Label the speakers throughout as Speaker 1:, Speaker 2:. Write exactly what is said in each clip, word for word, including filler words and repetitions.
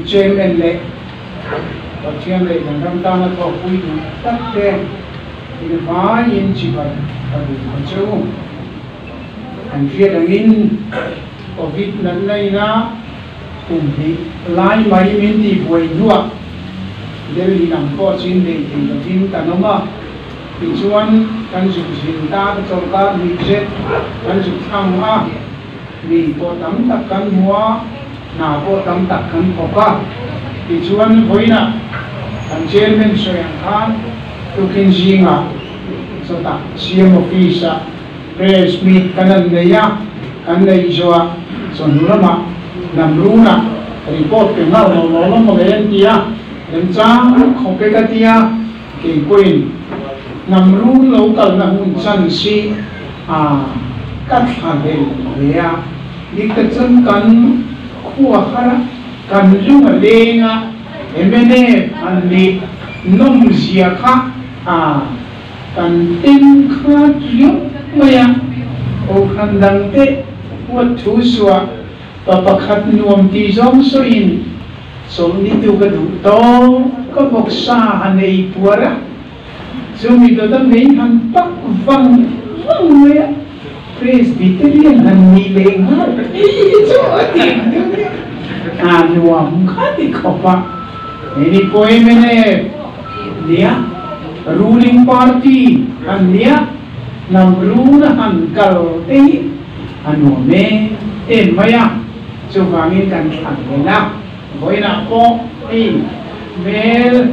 Speaker 1: chen en le và chiang le dan ram ta na tho pui du tak te in vai in chi ba ta du ma chu an fiat angin covid nan nei na cùng thì lai mai min ti boi nuwa Delhi nam ko chin de ti da tin ta no ma ti chuan kan ju jin ta ka chong ka mi je kan ju thang ma mi ko tam tak kan mua na ko tam tak kan ko ka ti chuan hoina kan chairman Soyang Khan tu kin jinga so ta C M office press meet kanan ne ya kan nei joa so nulama nam runa report ke ngau no no mo len tia len chang khong pe ka tia ke queen nam ru lo kal na hun chan si a kat ha de ya dik ta chan kan khuwa khara kan lu ma lenga emene an ni nom zia kha a kan tin kha yu maya o khan dang te wa thu suwa papakhat nuam ti zong so in so ni tu ka du to ka bok sa hanei puara so mi do da mei han pak vang vang ya presbyterian han ni leng ha so ati a nuam kha ti khopa ni koi mene dia ruling party an dia nam runa han kal te anu me en maya so vangin kan thang le na boina ko in mel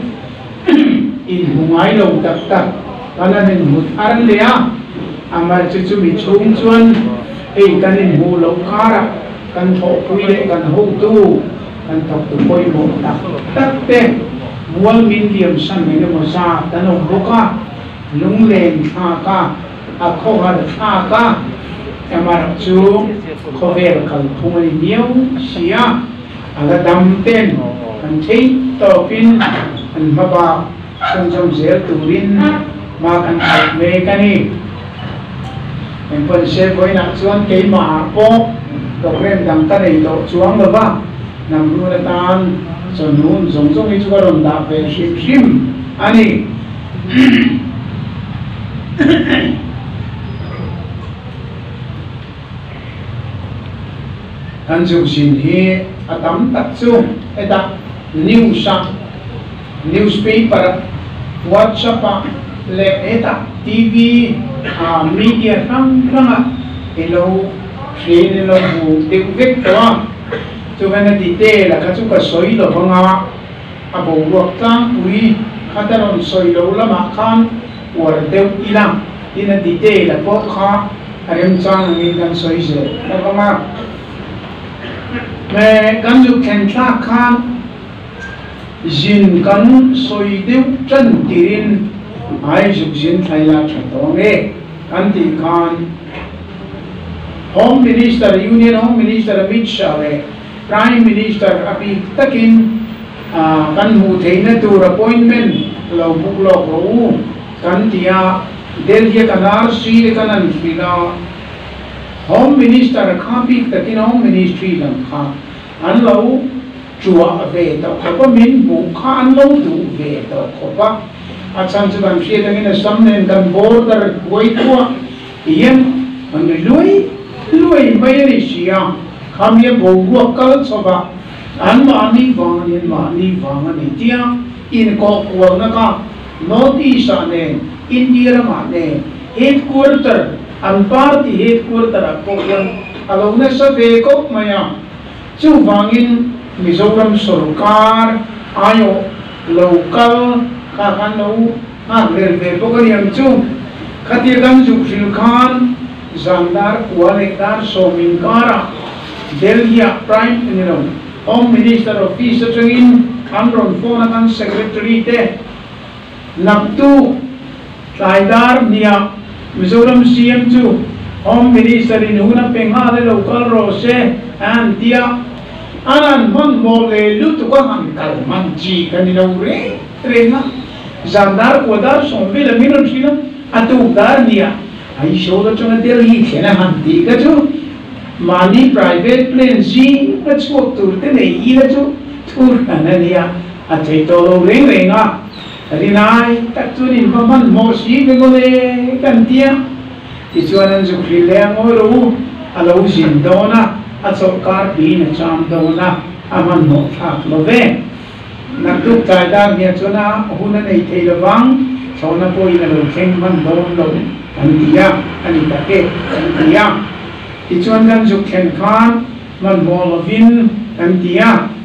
Speaker 1: in hungai lo tak tak kana nen mut aran le a amar chu chu mi chung chuan ei kan in hu lo khara kan tho pui le kan ho tu kan thok tu poi mo tak tak te mual min liam san me no sa tan o boka lung len tha ka a kho ha tha ka amar chu khover kal phumai niau sia ala dam ten kan thei to pin an maba chong chong zel turin ma kan thak me kani en pon se koi na chuan ke ma po to rem dang ta nei to chuang lo ba nam ru na tan so nun zong zong i chu ka ron da ve shim shim ani kan chu sin hi atam tak chu eta news sa newspaper WhatsApp le eta T V a media rang rang elo train elo bu te vek to chu kan di te la ka chu ka soi lo banga a bo ruak tang pui khataron soi lo lama khan war deu ilang ina di te la ko kha arem chang ngi kan soi se la banga me kan ju khen tha khan jin kan soi deu chan tirin ai ju jin thaila thatong e kan ti khan home minister union home minister Amit Shah le prime minister api takin kan hu theina tur appointment lo buk lo ro kan tia Delhi kanar sri kanan fila home minister khapi takin home ministry lam kha an lo chua ve to khopa min bu kha an lo du ve to khopa achan chu ban thie tangin samnen kan border goi thua yen an lui lui mai ni sia kham ye bo ru kal soba an ma ni wang ni ma ni wang ni tia in ko ko na ka north east ane india ma ne headquarter an party headquarter ko yan alone sa ve ko maya chu wangin Mizoram sarkar ayo local ka kan lo ha le ve ko kan yang chu khati kan ju shil khan zandar kualekdar somin kara Delhi prime minister home minister office changin andron phone kan secretary te naptu taidar nia Mizoram C M chu home minister in huna pengha le local ro se and dia anan man mole lutu ko han kal man ji kanilo re trena zandar kodar sombe la minor china atu dar nia ai shoda chona Delhi khena han ti ka chu mani private plane ji ka chu tur te nei ila chu thur anh nia à thấy tôi rèn rèn à thì này tất chuan in mà mình mua xí cái con này cần tiền thì chuan anh chụp phim lên ngồi rồi à lâu xin đâu na à chụp car pin chạm đâu na à mình mua khác lo về nãy lúc trái ta nghe chuan na hôm nay thấy là vắng sau na bôi là lâu khen mình đâu lâu anh tia anh ta kê anh tia thì chuan anh chụp khen khan mình mua lo vin anh tia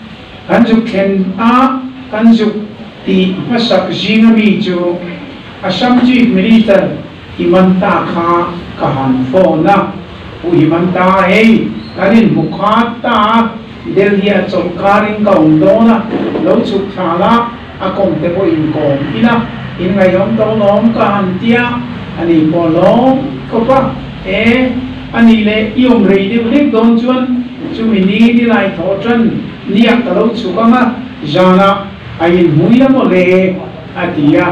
Speaker 1: anh chụp khen à anh chụp thì mà sắc riêng mi chú Assam Chief Minister Himanta Kha kahan phone na u Himanta hey kanin mukhata Delhi a chongkaring kaung do na lo chuk thala a kong te bo in kong ina in ngai yom to lom kahan tia ani bo lom ko pa e ani le yom rei de lek don chuan chu mi ni ni lai tho tran niak ta lo chukama jana ayin muila mo le atia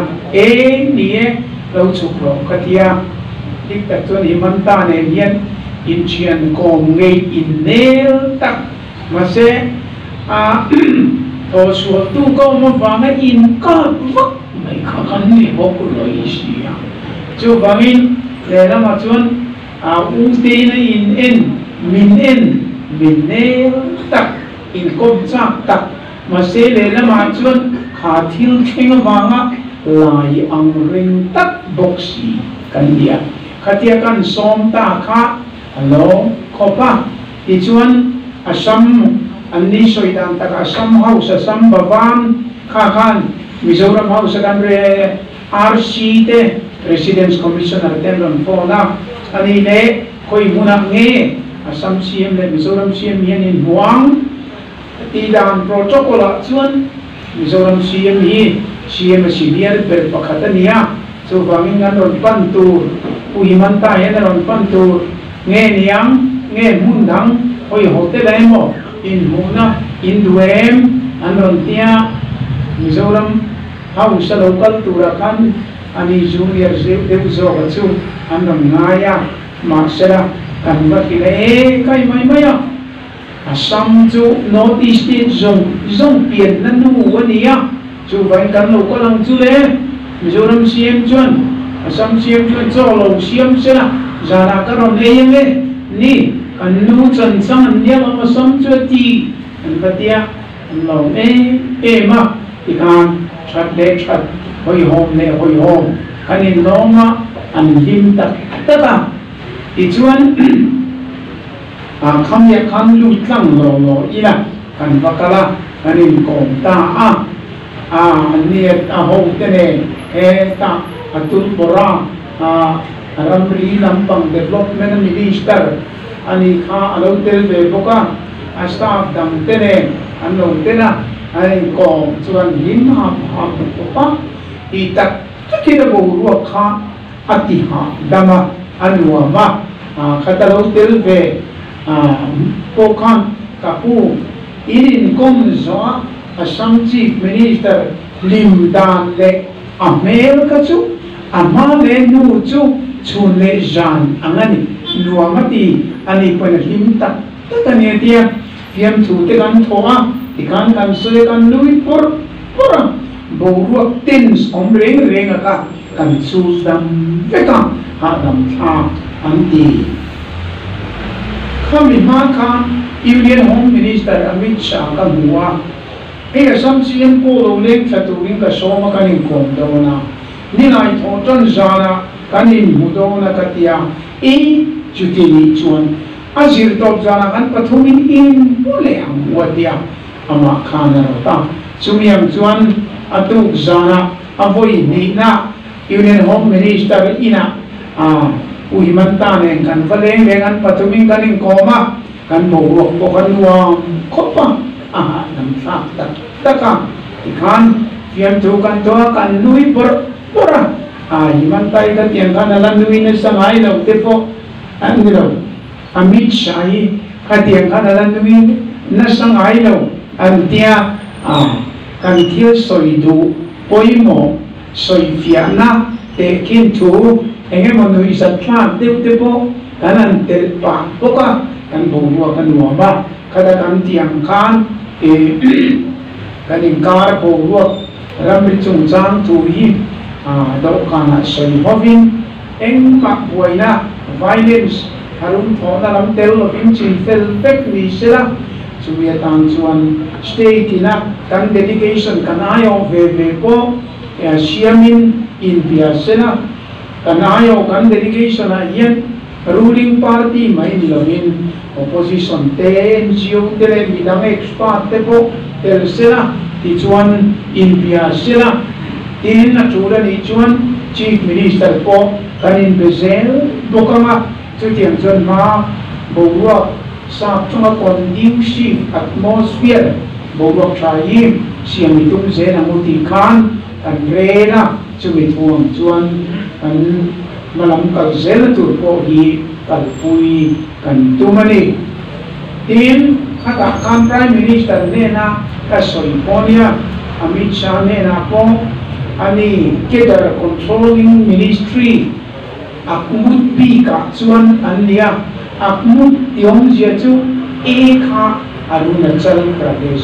Speaker 1: e nie lo chuk ro katia dik tak chuan Himanta ne hian in chian kom ngei in nel tak mà se a to su tu ko mo wanga in ka vak mai kha kan ni bo ko loi sia chu wangin le la ma chuan a u te na in en min en min nel tak in kom chak tak mà se le la ma chuan kha thil theng wanga lai ang ring tak boxi kan dia khatia kan som ta kha alo khopa ti chuan Assam anni soidang tak Assam House Assam Bhavan kha khan Mizoram House kan re R C te Residence Commissioner ten ron phona ani le koi muna nge Assam C M le Mizoram C M hian in huang ti dan protocol chuan Mizoram C M hi C M senior ber pakhatania chu wangin an ron pan tur u Himanta hian ron pan tur nge niang nge mun dang oi hotel ai mo in muna in duem anon tia Mizoram House local turakan ani junior deu zo chu anon ngaya maksera kan ba kile kai mai maya Assam chu north east zone zone pian na nu wania chu vai kan lo ko lang chu le Mizoram C M chuan Assam C M chuan zo lo siam sela zara ka ron le yang ni anh nu chân sang anh nhớ mà sống chưa ti anh bắt dia anh lâu ê ê mà thì càng chặt để chặt hồi hôm này hồi hôm anh in nó mà anh him tất tất cả thì chuan à không nhẹ không lụt lăng lò lò ý là anh bắt cả anh in còn ta à à anh nhẹ à hôm thế này ê ta anh tụt bora à Ramri Lampang Development Minister ani kha alo tel ve boka a staff dam tene an lo tena ai ko chuan him ha ha pa i tak kira bo ru kha ati ha dama anwa ma khata lo tel ve pokan kapu irin kom zo Assam Chief Minister Lim Dan le America chu ama le nu chu chun le jan angani nuamati ani pon him tak tatania dia fiam thu te kan thoa ti kan kan soi kan lui por por bo ruak tins om reng reng ka kan su dam veka ha dam tha anti khami ma kha Union Home Minister Amit Shah ka huwa e Assam C M ko lo lek thaturing ka soma kanin kom dona ni nai thotran jana kanin mudona katia e chutini chuan azir top jana kan pathumin in pule ang watia ama khana ta chumiam chuan atuk jana avoi ni na Union Home Minister ina a u Himanta ne kan valeng le kan pathumin kanin koma kan bo bo kan wa khopa a nam sa ta taka ikhan fiam thu kan to kan nui por pora a Himanta ida tiang kan ala nui na sangai lo te po an lo Amit Shah ka tiang kan ala nui na sangai lo an tia a kan thil soi du poimo soi fiana te kin thu enge mo nui sa tlan te te po kan an te pa poka kan bo wa kan wa ba kada kan tiang kan e kan in kar po ruak ram ri chung chang thu hi a do kana soi hovin eng mak buaina violence harun thona lam tel lo pin chin fel pek ni sela chuya tang chuan state ina kan dedication kan ayo ve ve po siamin in pia sela kan ayo kan dedication a yen ruling party mai nilomin opposition te N G O te le bidang expert te po tel sela ti chuan in pia sela tin na chura ni chuan chief minister po kanin bezel bokama chutiang chuan ma boruak sa chunga conducive atmosphere boruak thai siam itum zen amuti khan kan rena chumi thuang chuan kan malam kal zel tur po hi kal pui kan tumani tin khata kan prime minister nena ka soiponia Amit Shah nena po ani kedar controlling ministry akmut pi ka chuan ania akmut tiong zia chu e kha Arunachal Pradesh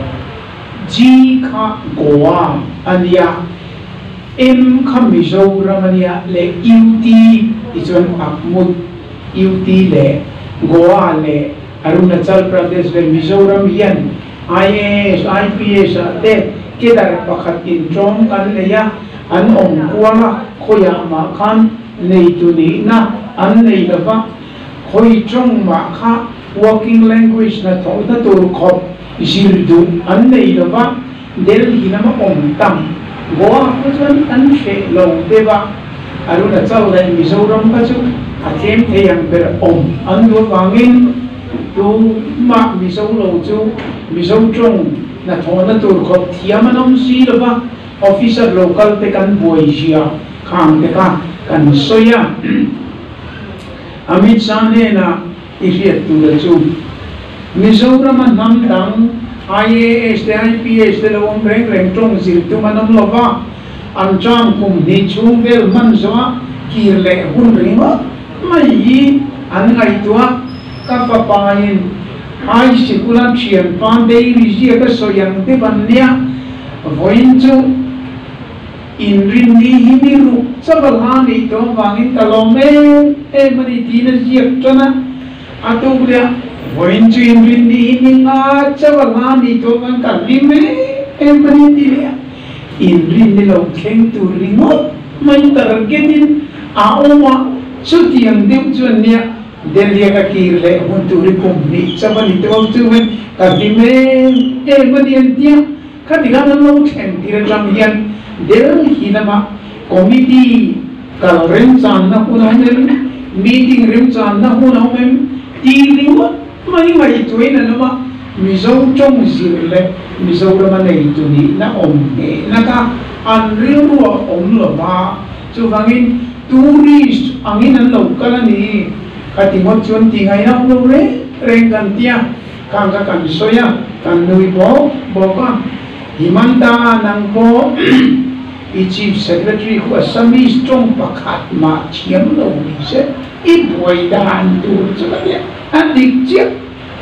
Speaker 1: G kha Goa ania M kha Mizoram ania le U T ichuan akmut U T le Goa le Arunachal Pradesh le Mizoram yan I A S I P S te kedar pakhat in chong kan leya an ong kuama khoya ma khan nei tu ni na an nei lava khoi chong ma kha working language na thong ta tur khop jir du an nei lava del hinama om tam goa kujan an she lo deva Arunachal le Mizoram ka chu athem theyang ber om an do wangin tu ma Mizo lo chu Mizo chong na thona tur khop thiamanom si lova officer local te kan boisia kham te ka kan soya Amit Shah ne na iriat tu da chu Mizoram nam dang I A S te I P S te lom reng reng tong zir tu manom lova an chang kum ni chung vel man zwa kir le hun ringa mai an ngai tua ka pa pain ai sikulan chiam pan dei rizia ka soyang te banya voin chu in rindi hini ru sabalani to wangin kalome e mani tina jiak chana atublia voin chu in rindi hini nga sabalani to wang kalime e mani tina in rindi lo kheng tu ringo mai targetin aoma chutiang dim chuan nia Delhi ka kirle hunturi kumni sabani to tuwen kadime e manian dia kadigan lo chen dir jamian Delhi nama committee kal rem chan na hunamem meeting rem chan na hunamem tilingo mai mai tuina nama Mizo chong zirle Mizo ramanei tuni na omne naka anriu om lo ba chuwangin tourist angin an local ni katimot chun tingay na ulo re reng kan tia kan ka kan soya kan nui po boka himanta nang po i chief secretary ko asami strong pakhat ma chiam lo ni se i boy dan tu chakya adik chip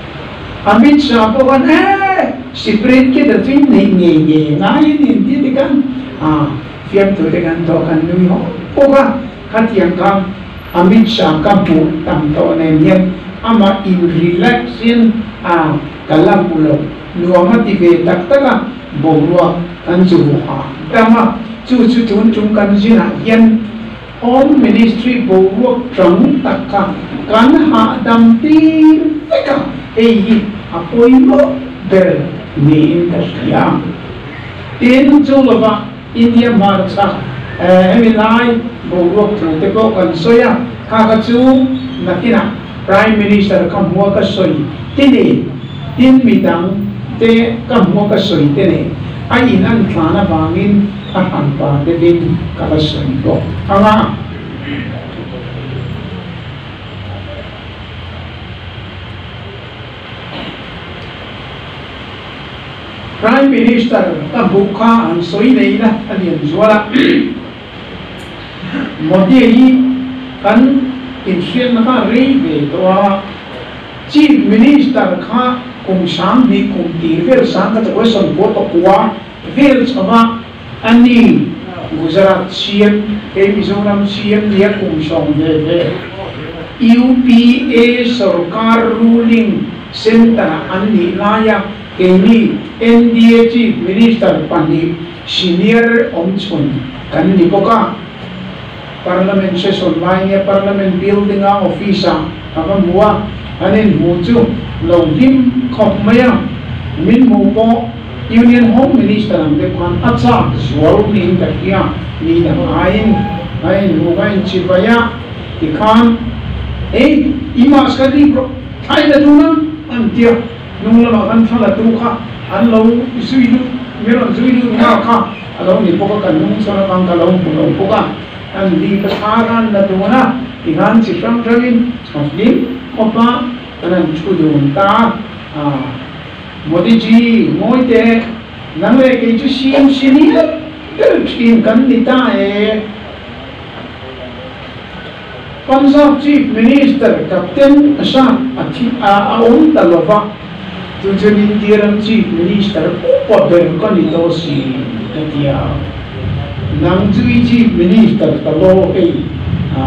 Speaker 1: Amit Shah po kan eh si pret ke da tin nei nei nei ngai ni ti kan ah fiam tu de kan to kan nui ho po ka khatiang kam Amit Shah kamu tam to nenian ama in relaxin a kalamulo nuama tibe taktaka borua kanjuha dama chu chu tun chung kan jina yan home ministry borua trong takka kan ha dam ti feka ei apoimo ber ni industria tin chulova India marcha eminai borok te ko kan soya ka chu nakina prime minister kam huwa ka soi tini tin midang te kam huwa ka soi tini ai nan thana bangin a han pa de bin ka soi ko anga prime minister ka bukha an soi nei na alian zwala Modi hi kan insian na ka rei ve to chief minister kha cùng sáng đi cùng tí về sáng cái chỗ sân bố tổ quá về sama ani Gujarat C M cái Mizoram C M dia cùng song về về U P A sarkar ruling center ani laya cái ni N D A chief minister pani senior omchun kan ni boka parliament session lai parliament building a office a mua anin mu chu lo lim khop maya min mu po union home minister am de khan acha zual ni ta kia ni na ain ain mu gain chipaya ti khan e ima skadi pro thai la tu na an tia nung la kan thala tu kha an lo zui lu me lo zui lu na kha alo ni po ka nung sa na kang ka lo pu lo po ka an di ka tharan la tu na ti khan chi sang tharin ni opa anan chu dun ta a Modi ji moi te nang le ke chu sim sini te sim kan ni ta e Punjab chief minister captain asa athi a on ta lova tu chu Indian chief minister po ber kan ni to si te dia nang chui chief minister ta lo e a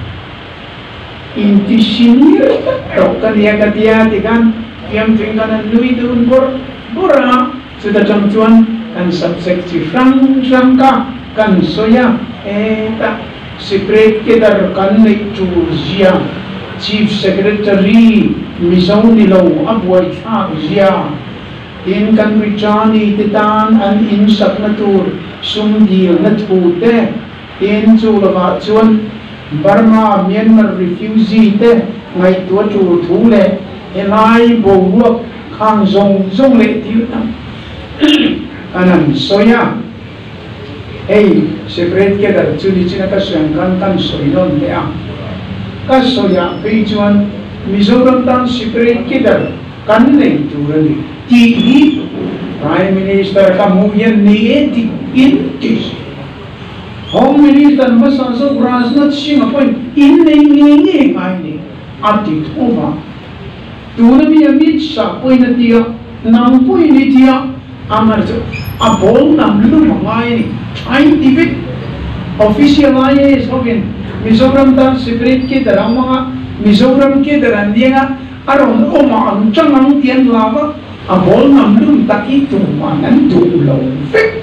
Speaker 1: inti senior to kan ya ka dia ti kan yang tinggalan lui dun bor bora sudah contohan kan subseksi sang sangka kan soya eta secret kedar kan Georgia chief secretary Mizouni lo abuai tha zia in kan richani titan an in saknatur sumdi nathute in chulawa chuan Burma Myanmar refugee te ngai tua chu thule elai bo ruak khang zong zong le tiu tam anan soya ei secret ke dar chuni china ka sang kan kan soinon te a ka soya pe chuan Mizoram tan secret ke dar kan nei turani ti ni prime minister ka muyan ni e ti in ti home minister masa so Rajnath Singh appoint in nei ni ni ai ni ati thoma Tunami amit sa poi na dia nang poi ni dia amar jo abol nam lu mangai ni scientific official ai is hogen Mizoram tan secret ke darama Mizoram ke daran dia aron oma an changang tian lava abol nam lu taki tu manan tu lo fik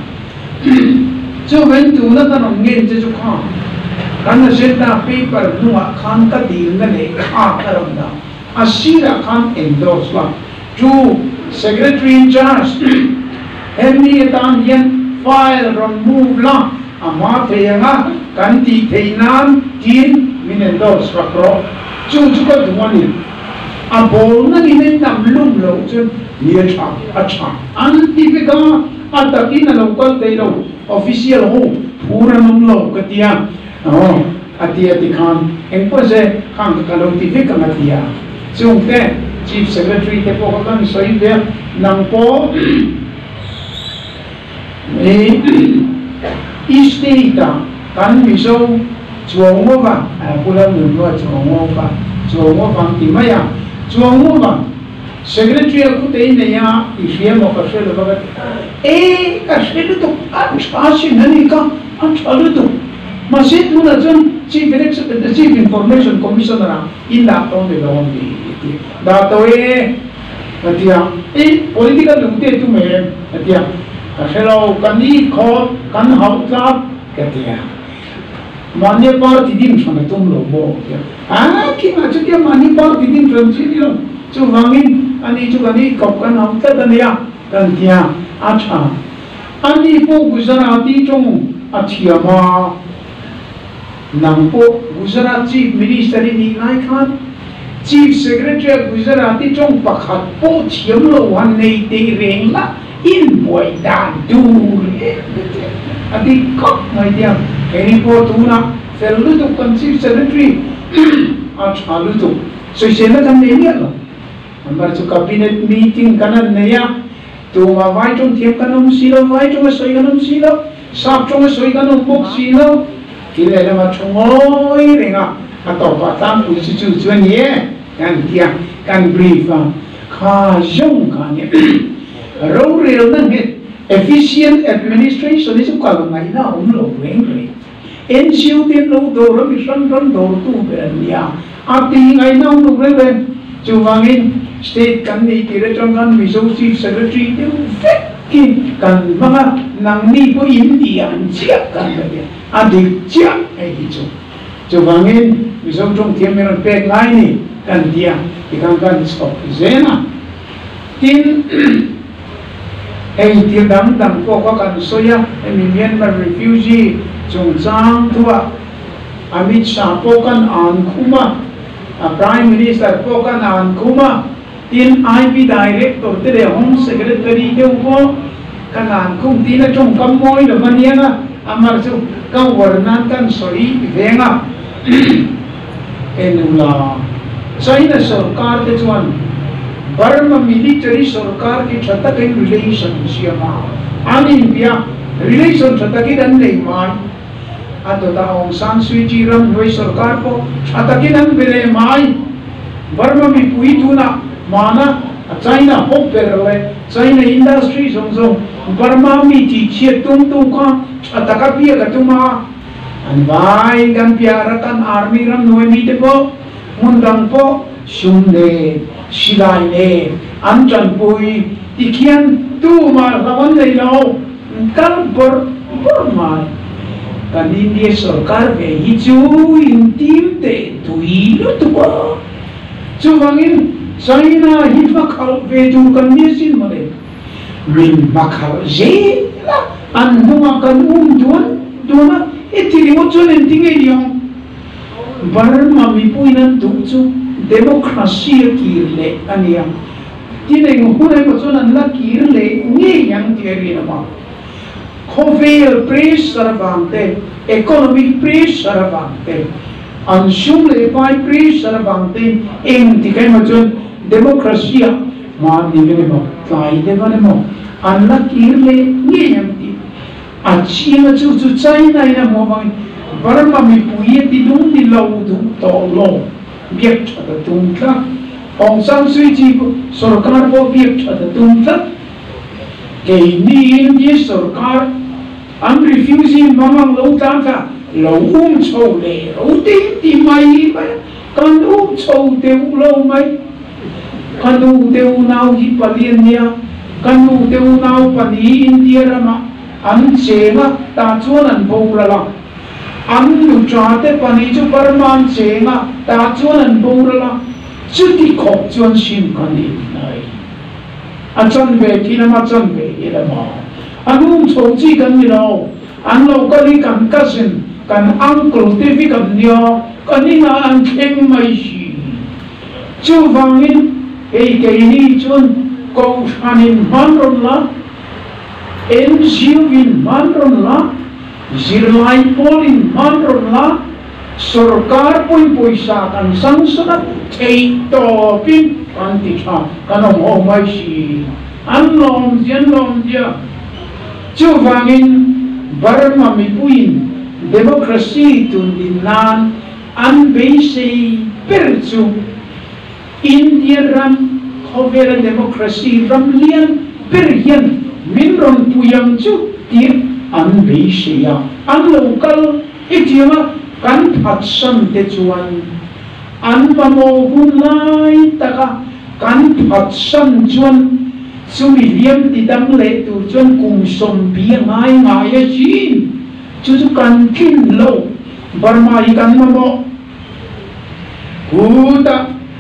Speaker 1: jo ven tu na tan ngen je jo kha kan seta paper nuwa khan ka dil na le kha karam da Asira Khan endorsed one to secretary in charge Henry Tan Yen file run move la ama theyanga kanti theinan tin min endorse rakro chu chu ko duani abol na ni nam lum lo chu ni cha acha antivika atakin local they lo official ho pura num lo katia oh atia tikhan engpose khang ka lo tivika ngatia chung te chief secretary te po kan soi be nang po e istita kan miso chuango ba pula mun wa chuango ba chuango bang ti maya chuango ba secretary ku te ne ya ifie mo ka se lo ba e ka se lu to a si nani ka a chalu to masih tu na jon chief chief information commissioner illa to de lo ni da to e atia e political lungte tu me atia hello kani kho kan hau ka katia mani par tidim sona tum lo bo ah ki ma chu dia mani par tidim tram chi lo chu wangin ani chu kani kop kan hau ta da ya kan tia acha ani po Gujarati chung atia ma nangpo Gujarat chief minister ni nai khan chief secretary Gujarati chung pakhat po thiam lo wan nei te reng la in boy dan dur ati kok mai dia eni po tu na selu tu kan chief secretary a chalu tu so sela kan nei ya lo ambar chu cabinet meeting kanan ne ya tu ma vai chung thiam kanum silo vai chung soi kanum silo sap chung soi kanum pok silo kile le ma chungoi renga atau patam usi chu chuan ye kan dia kan brief ha jong ka ni ro rel na he efficient administration is ka ngai na um lo weng re N G O tin lo do ro mi san ran do tu be nia a ti ngai na um lo re re chu wangin state kan ni ti re chong kan mi so chief secretary ti ki kan mga nang ni po India chia kan be a di chia ai chu chu wangin mi so trong thiam me ran pe ngai ni kan dia ikan kan stop zena tin ai ti dam dam ko ko kan soya mi Myanmar refugee chung chang thua Amit Shah po kan an khuma prime minister po kan an khuma tin I P director te de home secretary te ko kan an khum tin a chung kam moi lo mania na amar chu ka warnan kan soi venga enula China सरकार के जुआन Burma military सरकार की छत्ता के रिलेशन सियामा आनी India relation छत्ता की दन नहीं मान आतो ता ओंग सान सुई जी रम हुई सरकार को छत्ता की दन बिले माई बर्मा में पुई तुना माना चाइना होप पेरले चाइना इंडस्ट्री जोंजो बर्मा में टीचिए तुम तुम का छत्ता का पिया का तुमा अनवाई गन प्यारा तन आर्मी रम हुई मीटे को Mundang po sumne silai ne antran pui tikian tu ma lawan nei lo kal por por mai kan India sarkar be hichu intim te tui lu tu ba chu wangin China hi makhal ve tu kan ni sin male min makhal je la an huma kan um tuan tuana etili mo chon enting ei yong Burma mi puinan tukchu democracy kirle aniam tineng hunai ko chonan la kirle nge yang tiari nama khovel pressure bangte economic pressure bangte ansum le pai pressure bangte eng tikai ma chon democracy ma ni le mo kai de ma mo an la kirle nge yang ti achi ma chu chu China ina mo bang Burma mi puye ti dung ni lau dung to lo biak chata dung tla Aung San Suu Kyi sarkar po biak chata dung tla kay ni India sarkar ang refugee mamang lau tam tla lau um chow le lau ti ti mai mai kan um chow te u lau mai kan u te u nau hi palien niya kan u te u nau pani India rama an chenga ta chuan an bo la la an lu chate pani chu parman chenga ta chuan an borala chuti khop chuan sim kan ni nai an chan ve thina ma chan ve ila ma anum chouchi kan ni lo an lo kali kan cousin kan uncle te vi kan nio kanina an khem mai si chu wangin ei ke ni chuan ko hanin manron la en siwin manron la Zirlai polin manron la sarkar pun poisa kan sangsana tei topin kan tikha kan ho mai si an lom jian lom dia chu wangin Burma mi puin democracy tun dinan an beise perchu India ram hovera democracy ram lian perhian minron puyam chu tir an beisia an local itiama kan phatsan te chuan an pamo hunai taka kan phatsan chuan chumi liam ti dam le tu chuan kum som pi ngai ngai a chin chu chu kan kin lo Burma hi kan mamo huta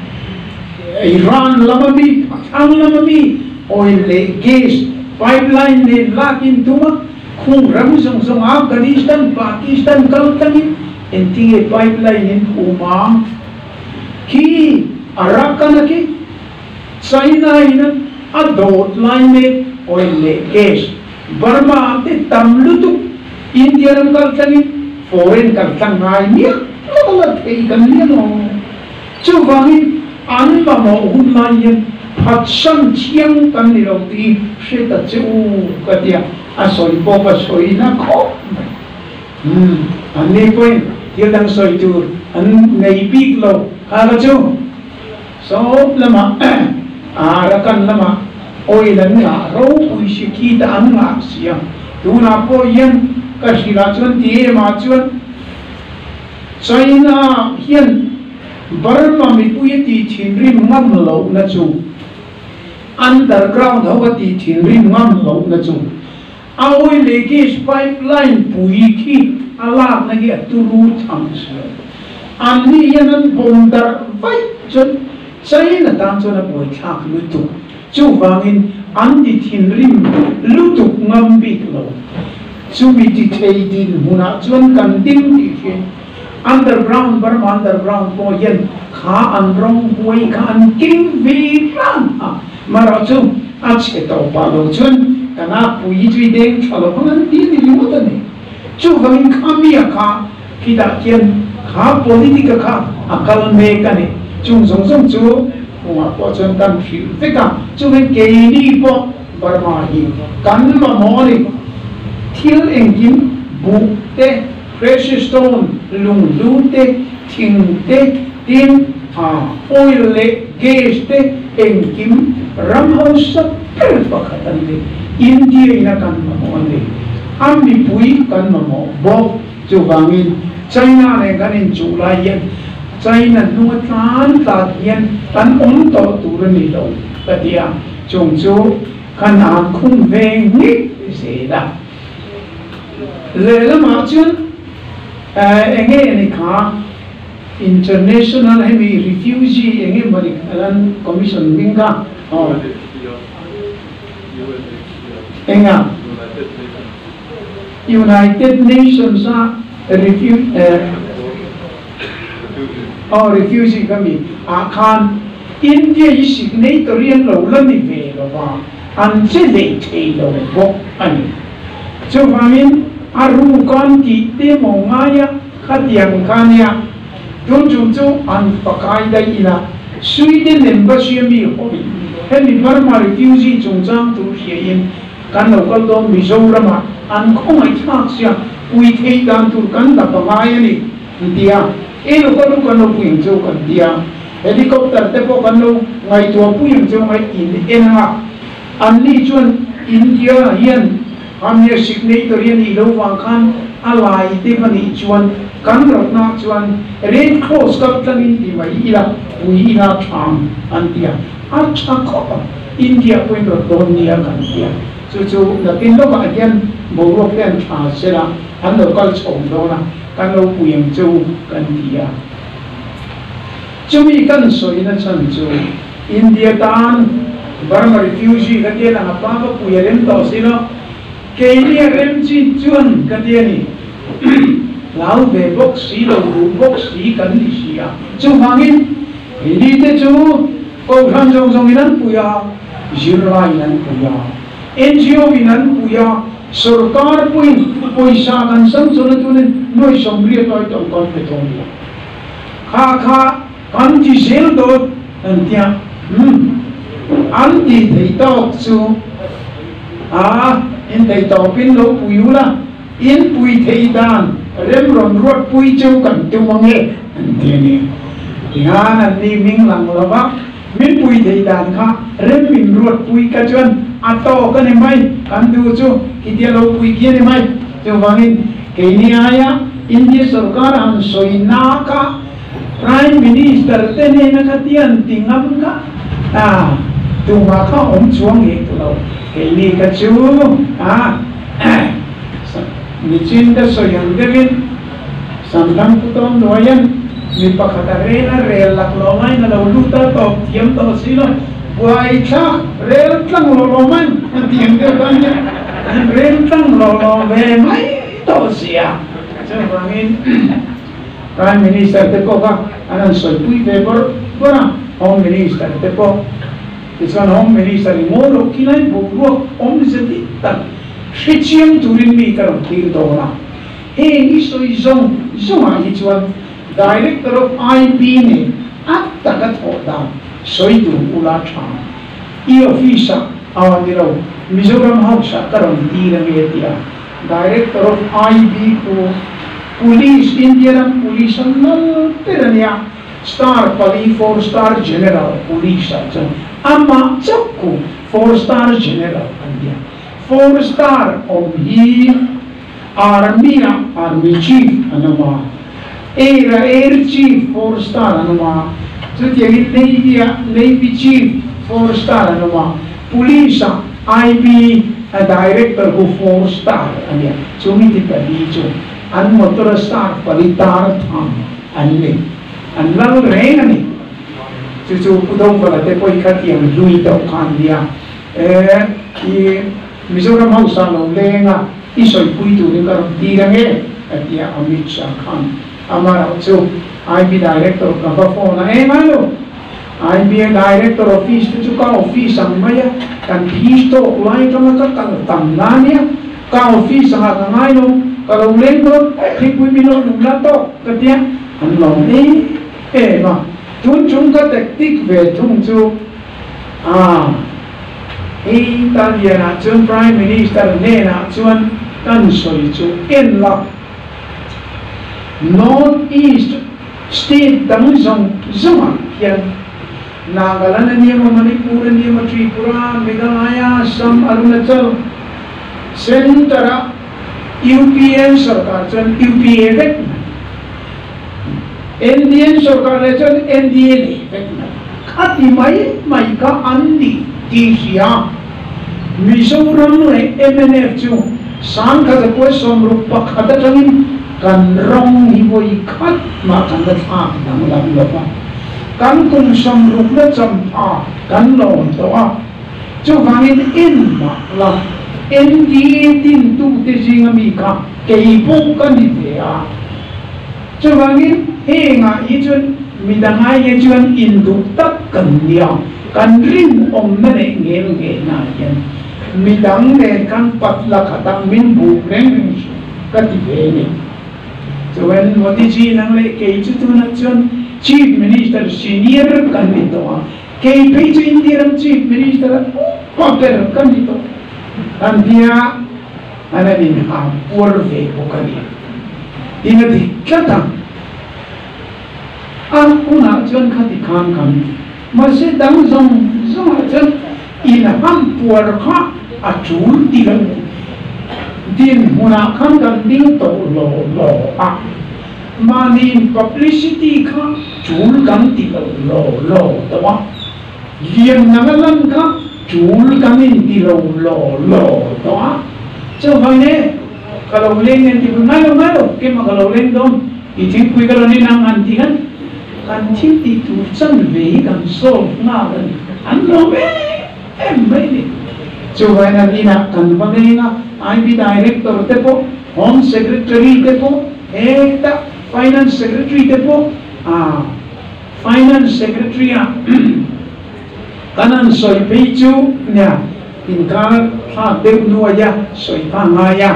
Speaker 1: Iran lamami ang lamami oil le gas pipeline le lakin tuma khung ram song song Afghanistan Pakistan kaltani entinge pipeline in umang ki arakana ki China ina adot line me oil le gas Burma te tamlutu India ram kaltani foreign kaltang ngai ni la thei kan ni no chu wangi an ma mo hunai phatsan chiang kan ni lo ti se ta chu ka dia asoi popa soi na ko hmm ani point dia dang soi tu an nei big lo ha la chu so lama à ra kan lama oi lan nga ro pui si ki ta an nga siam tu na po yen ka sila chuan ti ma chuan China hian Burma mi pui ti thin rim ngam lo na chu underground ho ti thin rim ngam lo na chu a oi le gas pipeline pui ki ala na ge tu ru thang se an ni yan an bondar vai chun China tang chuan a poi thak lu tu chu wangin an ti thin rim lu tu ngam bi lo chu mi ti thei din huna chuan kan ding ti hian underground Burma underground po yen kha an rong boi kha an king vi ram mara chu a che to pa lo chun kana pui chui deng chalo pan ti ni lu ta ni chu wangin khami kha ki da kian kha politika kha akal me ka ni chung song song chu wa po chun kan thi te ka chu ven ke ni po Burma hi kan ma mo ni thil engin bu te precious stone lung lu te thing te tin a oil le gas te engkim ram ho sa per pakhatan le India ina kan ma mo le am mi pui kan ma mo bo chu wangin China ne kan in July yen China nu tran ta yen tan om to tu ni lo ta dia chung chu kan an khung ve ni se da le la ma chun enge ni kha international hemi refugee enge mari alan commission minga oh enga United Nations a refugee oh refugee kami akan India is signatory lo lami ve lo ba an che le che lo bo ani so famin aru kan ki te mo ngaya khatiang kania chung chung chu an pakai dai ila Sweden embassy mi hoi hemi Burma refugee chung chang tu hiein kan local do Mizoram an khong ai thak sia ui thei dan tu kan da pakai ni dia e local kan lo puing chu kan dia helicopter te po kan lo ngai tu puing chu ngai in en ha an ni chuan India hian amnya signatory ni lo wang khan alai te mani chuan kan rotna chuan red cross kap tangin di mai ila ui ila tham antia acha ko India point ro donia kan dia chu chu na tin lo ba again bo ro pen tha sera han lo kal chong do na kan lo puyang chu kan dia chumi kan soi na chan chu India tan Burma refugee ka dia na pa pa puyalem to sino Kenya remchi chuan kadiani lau be box si lo ru box si kan ni sia chu hangin hindi te chu ko khan jong jong inan puya jirla inan puya N G O inan puya sarkar puin poisa kan sang chona tunen noi sombriya toy to kon pe thong kha kha kan ji sel do antia hm anti thei to chu a in thầy tổ pin lô pui la in pui thầy đàn rem ron ruột pui châu cần tiêu mong nghe thế này thì ha là đi mình làm là bác mình pui thầy đàn kha rem mình ruột pui cả chân à to cái này mai kan du chu cái dia lô pui kia này mai cho vangin cái này aya India sarkar an soina ka prime minister te ne na ka tian tingam ka à tu ma kha om chuang he tu lo cái này cái chú à micin da so yang devin samdang putom doyan mi pakatare na rel lak lomai na luta to tiam to silo buai cha rel tlang lo lomai tiam de banya rel tlang lo lo ve mai to sia so bangin prime minister te ko ka anan so pui ve bor bora home minister te ko Iskan home minister ni mo lo kinai bo ro om zeti tan shichiam turin mi karam tir do na he ni so izong izong a hichuan director of I P ne at takat ho da soi tu ula tha I officer awani ro Mizoram House karam tir me dia director of I B ko police Indian police nal terania star pali four star general police ama chakku four star general India four star om hi army army chief anama air air chief four star anama jadi navy navy chief four star anama police I B director who four star ania cumi tidak dijo an motor star palitar tham anle an lalu reng ani cucu putong pada te koi kat yang lui tau kan dia eh i Mizoram House lo lenga isoi pui tu ni karam tirange dia Amit Shah Khan amara cu I B director ka phone eh malo I B director office tu ka office ang maya kan histo ulai kama ka kan tamnania ka office ang ka ngayo kalau lendo hipui mino nulato katia an lo ni eh ma tun chung ka taktik ve tung chu ah Italia chun prime minister ne na chuan kan soi chu en la north east state dang zong zoma hian Nagaland niya Manipur niya Tripura Meghalaya Assam Arunachal Centra U P A sarkar chuan U P A vek N D A sarkar le chuan N D A le vek khati mai mai ka andi Asia Mizoram le M N F chu sang kha ko somru pakhata tangin kan rong hi boi khat ma kan da tha dang lam lo pa kan kum somru le cham a kan lo to a chu wangin in ma la N D A tin tu te jinga mi ka kei po kan ni te a chu wangin he nga i chun midangai ye chuan in du tak kan dia kan rin om na ne ngel nge na yan midang ne kan patla khatang min bu reng ka ti ve ne so when modi ji nang le ke chu tu na chon chief minister senior kan ni to ke pe chu indian chief minister paper kan ni to kan dia ana ni ha por ve ko kan ni ina di kata an una chon khati kham kham masih dang zong zong aja ina ham puar kha achul tiran din huna kham kan ding to lo lo a mani publicity kha chul kan ti lo lo to wa lian nangalan kha chul kan in ti lo lo lo to wa cho mai ne kalau len ti ngalo ngalo ke ma kalau len dom i thing kui kalau ni nang an ti kan kan thi ti tu chân về kan so na dan an lo me em mai ni chu vai na ni na kan ba ne nga I B director te po home secretary te po eta finance secretary te po ah finance secretary a kanan soi pe chu nya in ka tha de nu ya soi pa nga ya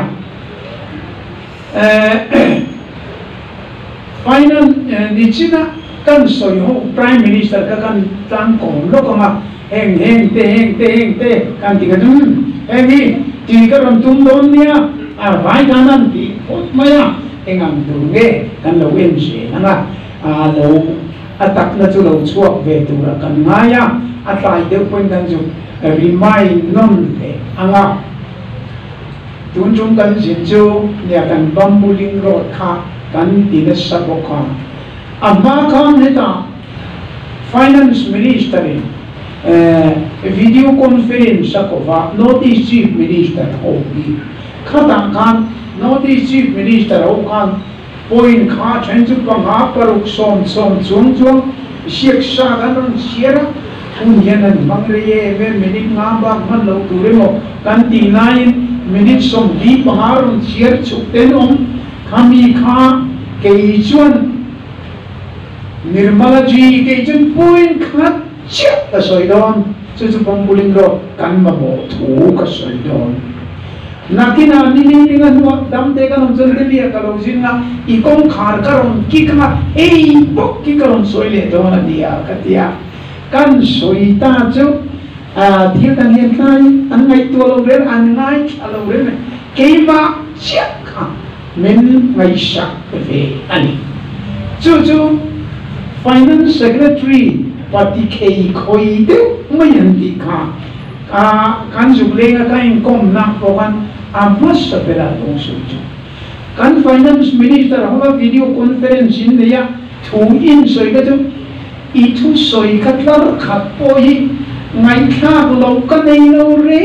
Speaker 1: eh finance ni china kan soi ho prime minister ka kan tang ko lo ko ma heng heng te heng te heng te kan ti ka dum heng ni ti ka ram tum don nia a vai kanan ti ot maya engam tu nge kan lo wen se na a lo atak na chu lo chuak ve tu ra kan ngaya atlai de point dan ju remind non te anga tun chung kan sin chu nia kan bambuling road kha kan ti na sa ko kha amma khan heta finance minister uh, video conference sakova notice chief minister hobi khata khan notice chief minister ho khan point kha chen chu pa nga paruk som som chung chung siek sa gan siera un yanan mangre ye ve minute nga ba man lo tu re mo kan ti nine minute som di pangarun sier chu ten om khami kha ke chuan Nirmala ji ke chen point khat chat ka soidon chu chu pambuling ro kan ma bo thu ka soidon nakina ni ni ni nga nuwa dam te ka nom chen te lia ka lo jin na i kong khar ka ron ki ka ei bok ki ka ron soile don na dia ka tia kan soita chu a thil tan hian khai an ngai tu lo ren an ngai alo ren ke ma chat ka men ngai sak ve ani chu chu finance secretary pati kei khoi de mai han ti kha a kan ju lenga ka in kom na ko kan amas sa pera tong su chu kan finance minister hola video conference in ya thu in soi ka chu i thu soi ka tlar khat poi ngai kha lo ka nei lo re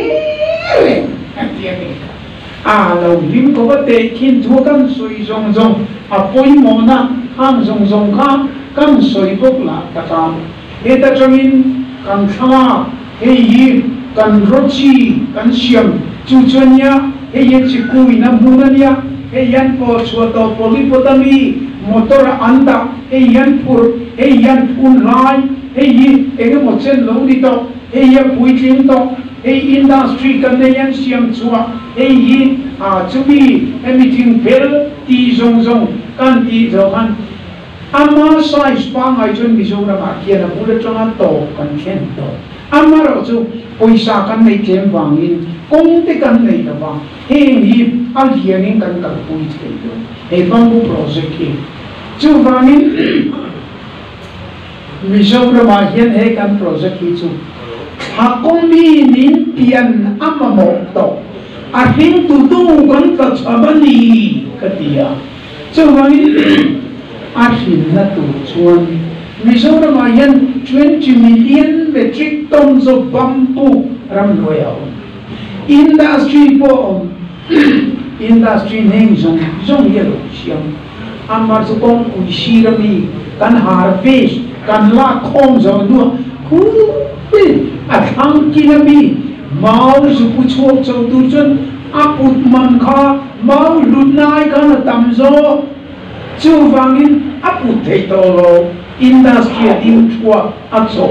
Speaker 1: à lâu lim có vấn đề khiến thua căn suy rong rong à bôi mồ na hang rong rong khác căn suy bốc là tất cả để ta cho mình căn thà hay gì căn rochi căn xiêm chú chân nhá hay gì chỉ cùi na buôn nhá hay yan po chua to polipotami motor anda hay yan pur hay yan pun lai hay gì cái một chân lâu đi to hay yan bùi chuyên to hay industry kan na yan xiêm chua hay gì à chú bi everything bell ti zong zong kan ti zong han ama size pa ngai chun mi zong na ma kia na bula chong an to kan khen to ama ro chu poisa kan nei tlem wangin kong te kan nei da ba heng hi al hianin kan kan pui thei do he bambu project ki chu wangin mi zong na ma hian he kan project ki chu hakomi nin pian ama mo to akhing tutu kan ka chabani katia chawani akhin na tu chuan Mizoram ayan twenty million metric tons of bamboo ram loya industry po industry neng zong zong yelo siam amar su kong ushirami kan harvest kan la khom zong nu ku athang kinami mau su pu chok chok tu chun aput man kha mau lunai kana tamzo chu wangin aput thei to lo industry in thua acho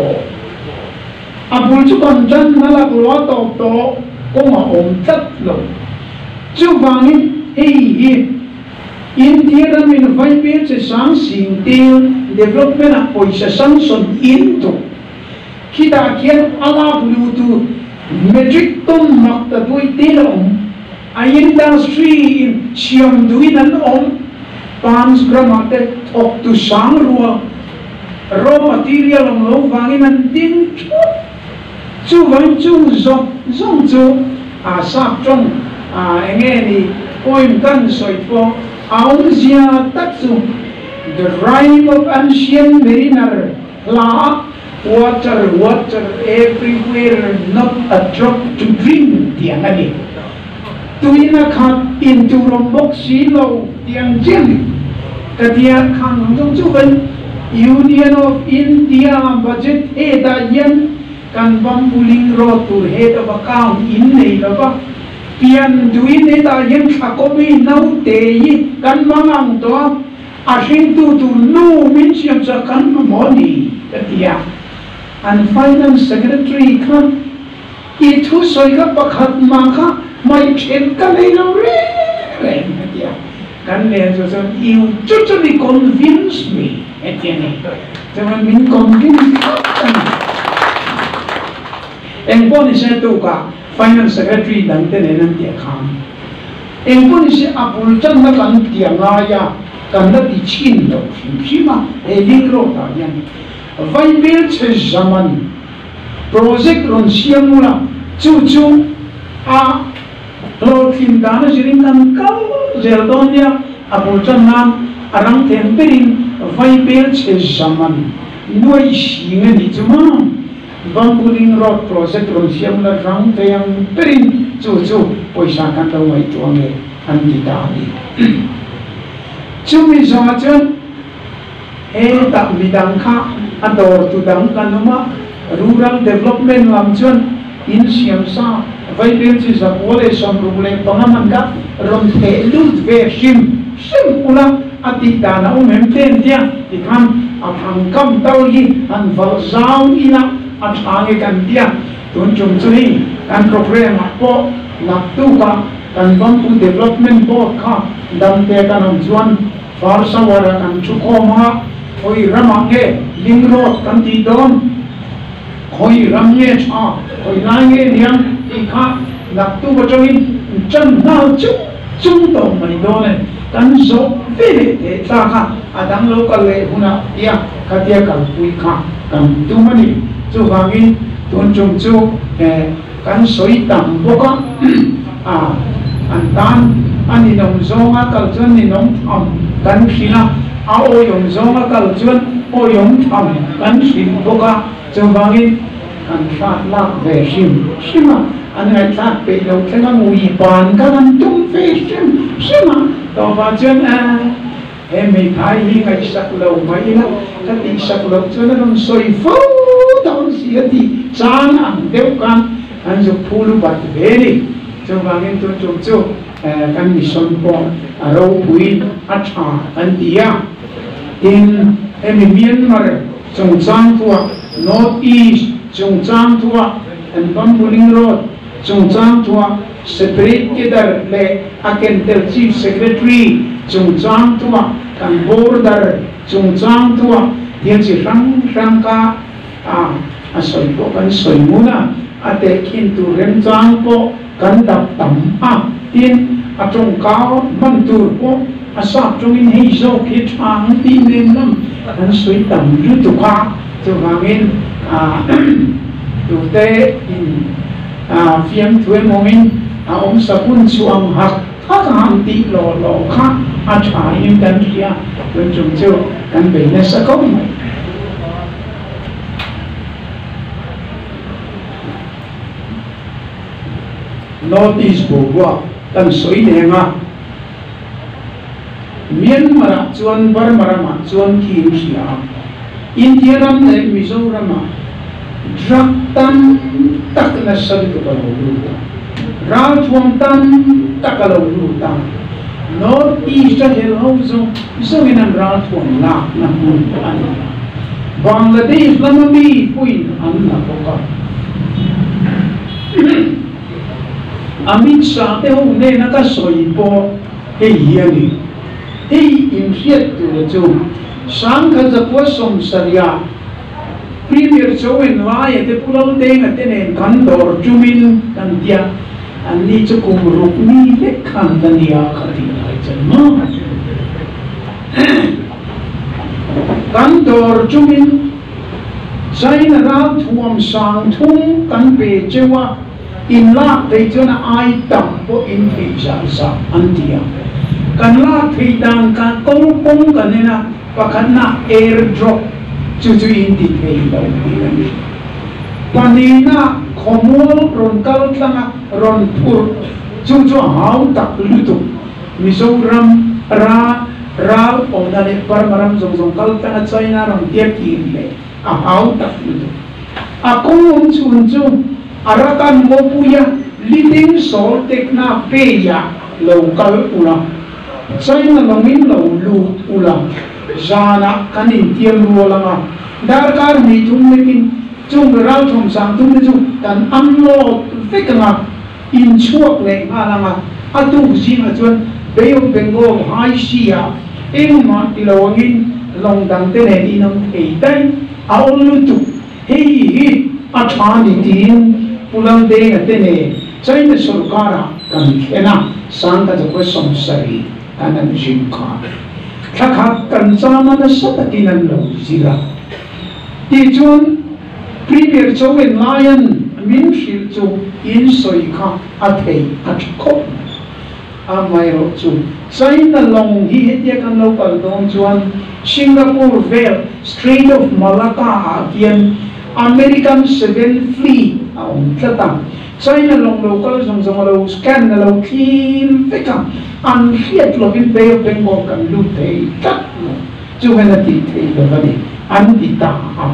Speaker 1: apul chu kon jan nala lo to to ko ma om tat lo chu wangin hei hi India ram in vai pe che sang sing til development a poisa sanction into kita kian ala bluetooth metric ton mak ta dui telom a industry in siam duin an om pans gramate ok tu sang ruwa raw material om lo wangin an ding chu wang chu zong zong chu a sak trong a enge ni point kan soi po aung zia tak chu the rhyme of ancient mariner la water, water everywhere, not a drop to drink. Tiang ani. Tuina khat into rombok silo tiang jen. Katia kang jong chuban Union of India budget eta yen kan bambuling rotur head of account in nei laba. Pian duin eta yen khakobi nau te yi kan mangang to asing tu tu nu min siam sa kan moni katia. And finance secretary kan itu soiga pakhat maka mai chen ka nei lo re re dia kan le so so you totally convince me etiani jangan min convince en pon se tu ka finance secretary dan te ne nan dia kham en pon se apul chan na kan tia nga ya kan na ti chin lo shima e lingro ta yan vai bil che zaman project ron siam mula chu chu a lo kim dana jirin kan kal zeldonia apul chan nam arang temperin vai bil che zaman noi singa ni chuma bambuling road project ron siam mula rang tayang perin chu chu poisa kan lo wai tuange an di dani chu mi sa chan e ta midang kha ador tu dang kanuma rural development lam chun in siam sa vai bil chi sa pole som rule pangaman ka rom the lut ve sim sim ula ati dana um hem ten tia ikhan athang kam tau yi an val zau ina athang kan tia tun chum chuni kan program po nak tu ka kan bambu development board kha dam te kan chuan farsa wara kan chu khoma hoi ramange lingrot kan ti don hoi ramnge cha hoi nange niang ikha nak tu bachongin chan na chu chung to mai don kan zo vele te ta kha adang local le huna ya khatia kan pui kha kan tu mani chu wangin tun chung chu kan soi tam boka a an tan ani nom zonga kal chun ni nom tham kan khila a o yom zonga kal chun o yom tham kan sin boka chu wangin kan fa la ve sim sima anh ấy ta bị đầu cái nó mùi bàn cái năm chung phê xem xem mà tao vào chân à em mình thấy hi cái sắc lâu mấy đó cái tí sắc lâu cho nó còn sôi phú tao xí thì sáng ăn đeo can anh chụp phu lu bát về đi cho vào cái tôi chụp chụp cái mình son po à rau bùi ắt à anh tia in em mình miên mà trồng trang thua north east trồng trang thua and Bambuling Road chung chang thua separate kidar le aken tel chief secretary chung chang thua kan border chung chang thua tian chi rang rang ka a a soi po kan soi muna ate kin tu rem chang po kan dap tam a tin a chung cao man tur po a sa chung in hei zo ki thang ti nen nam kan soi tam ru tu kha tu wangin a tu te in à phiếm thuê mông à ông sapun chuang hak thắc hàng tị lò lò khác à trả im đan kia bên trong châu căn bệnh này sẽ không notice bộ qua tan soi đèn à miên mà chuan bar mà mà chuan kim xia India ram này Mizoram mà drug tam tak na sabi ko pa luta round one tam takalaw luta north east hel hozo so inang round one la na puntaan Bangladesh lamami puin ang napoka Amit sa te ho ne nakasoy po hey yani hey imsiet tu tu sang ka za po som sarya Premier Joen Lai te pulau deng at tenen kandor jumin kantia ani cukup rukmi lekhan dania katina janma kandor jumin China ra thuam sang thung kan pe chewa in la te chona ai tam po in pe sa sa antia kan la thei dan ka kong kong kanena pakana airdrop chú chú in đi về đâu đi làm panina khomol ron kal tlanga ron pur chú chú hau tak lutu Mizoram ra ra ondale parmaram zong zong kal tlanga China ron tiak ile a hau tak lutu ako um chun chu arakan mo puya leading sol tekna peya local ula China longin lo lu ula Zana kanin tiang ruolanga darkar ni tum lekin chung rau thum sang tum chu kan amlo fikanga in chuak le alanga atu jima chuan Bay of Bengal High Sea engma tilawangin long dang te ne inam ei tai aulutu hei hi athani tin pulang de ate ne China sarkara kan khena sang ka jo somsari anan jimka Kakak kancana na sa takinan ng sila. Di chun Premier Joen Lion min shil chu in soy ka at hey at ko. Amay ro chu China long hi hitia kan local dong chuan Singapore Vale Strait of Malacca again American Seven Fleet aung tlatang China long local zong zong lo scan na lo clean fika an hiat lo in Bay of Bengal kan lute tat no chu hena ti thei lo bani an ti ta ha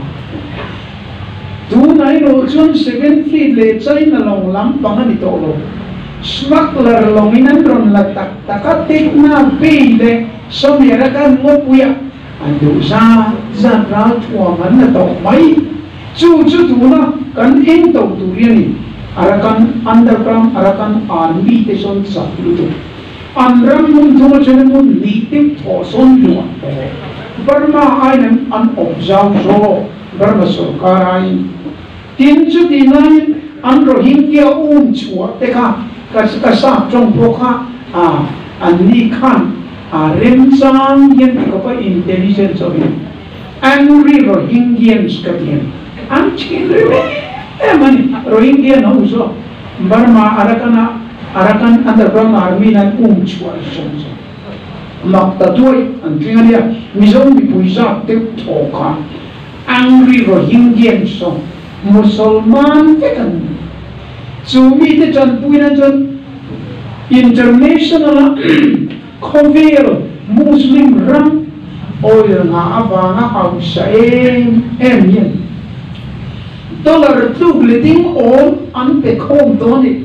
Speaker 1: tu nai lo chun Seven Fleet le China long lam pang ani to lo smuggler long inan ron la tak takatik na pile so mera kan mo puya andu sa za ra thua man na to mai chu chu tu na kan in to tu riani Arakan underground Arakan army te son sa luto anram mun thuma chene mun nitim thoson luwa Burma ainam an observe so Burma sarkar ain tin chu dinai an Rohingya um chua te ka kas kasap trong prokha a an ni khan à rem sang hiền thì có phải intelligence rồi angry Rohingyans cái gì anh chỉ rồi em anh Rohingya nó uso Burma Arakan Arakan underground army nan um chua song song mặc ta tuổi anh chuyện này Mizo bị bùi ra tiêu thổ cả angry Rohingyans song Musulman cái thằng chú mi thế chân bùi na chân international cover Muslim ram oi nga avanga au sa em em yen dollar tu leading on an pe khom to ni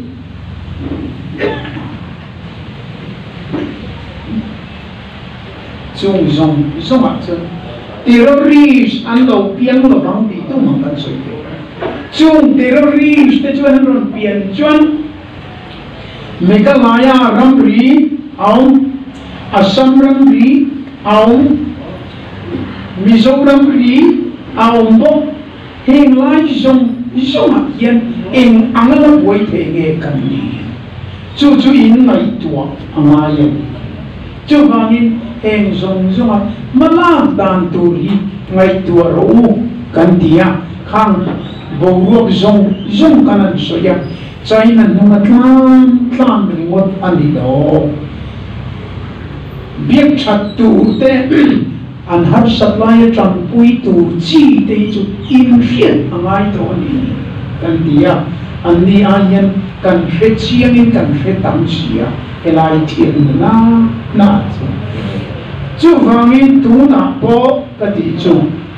Speaker 1: chung zong zong a chen terrorist an lo piang lo bang ti tu mang kan soi te chung terrorist te chuan ron pian chuan Meghalaya Ramri au Assam Ramri au Mizoram Ramri au Mo Heng Lai Zong Zong Ak Yen Eng Angala Boi Te Nge Kan Ni Chu Chu In Nai Tua Anga Yen Chu Bangin Heng Zong Zong Ak Malam Dan Turi Ngai Tua Ro Kan Tia Khang Bo Ruok Zong Zong Kanan Soya China nung atlan tlan ringot anido biak chat tu te an har supply tram pui tu chi te chu in hian angai to ni kan dia an ni ayan kan hre chiang in kan hre tam chia elai thian na na chu chu wangin tu na po ka ti chu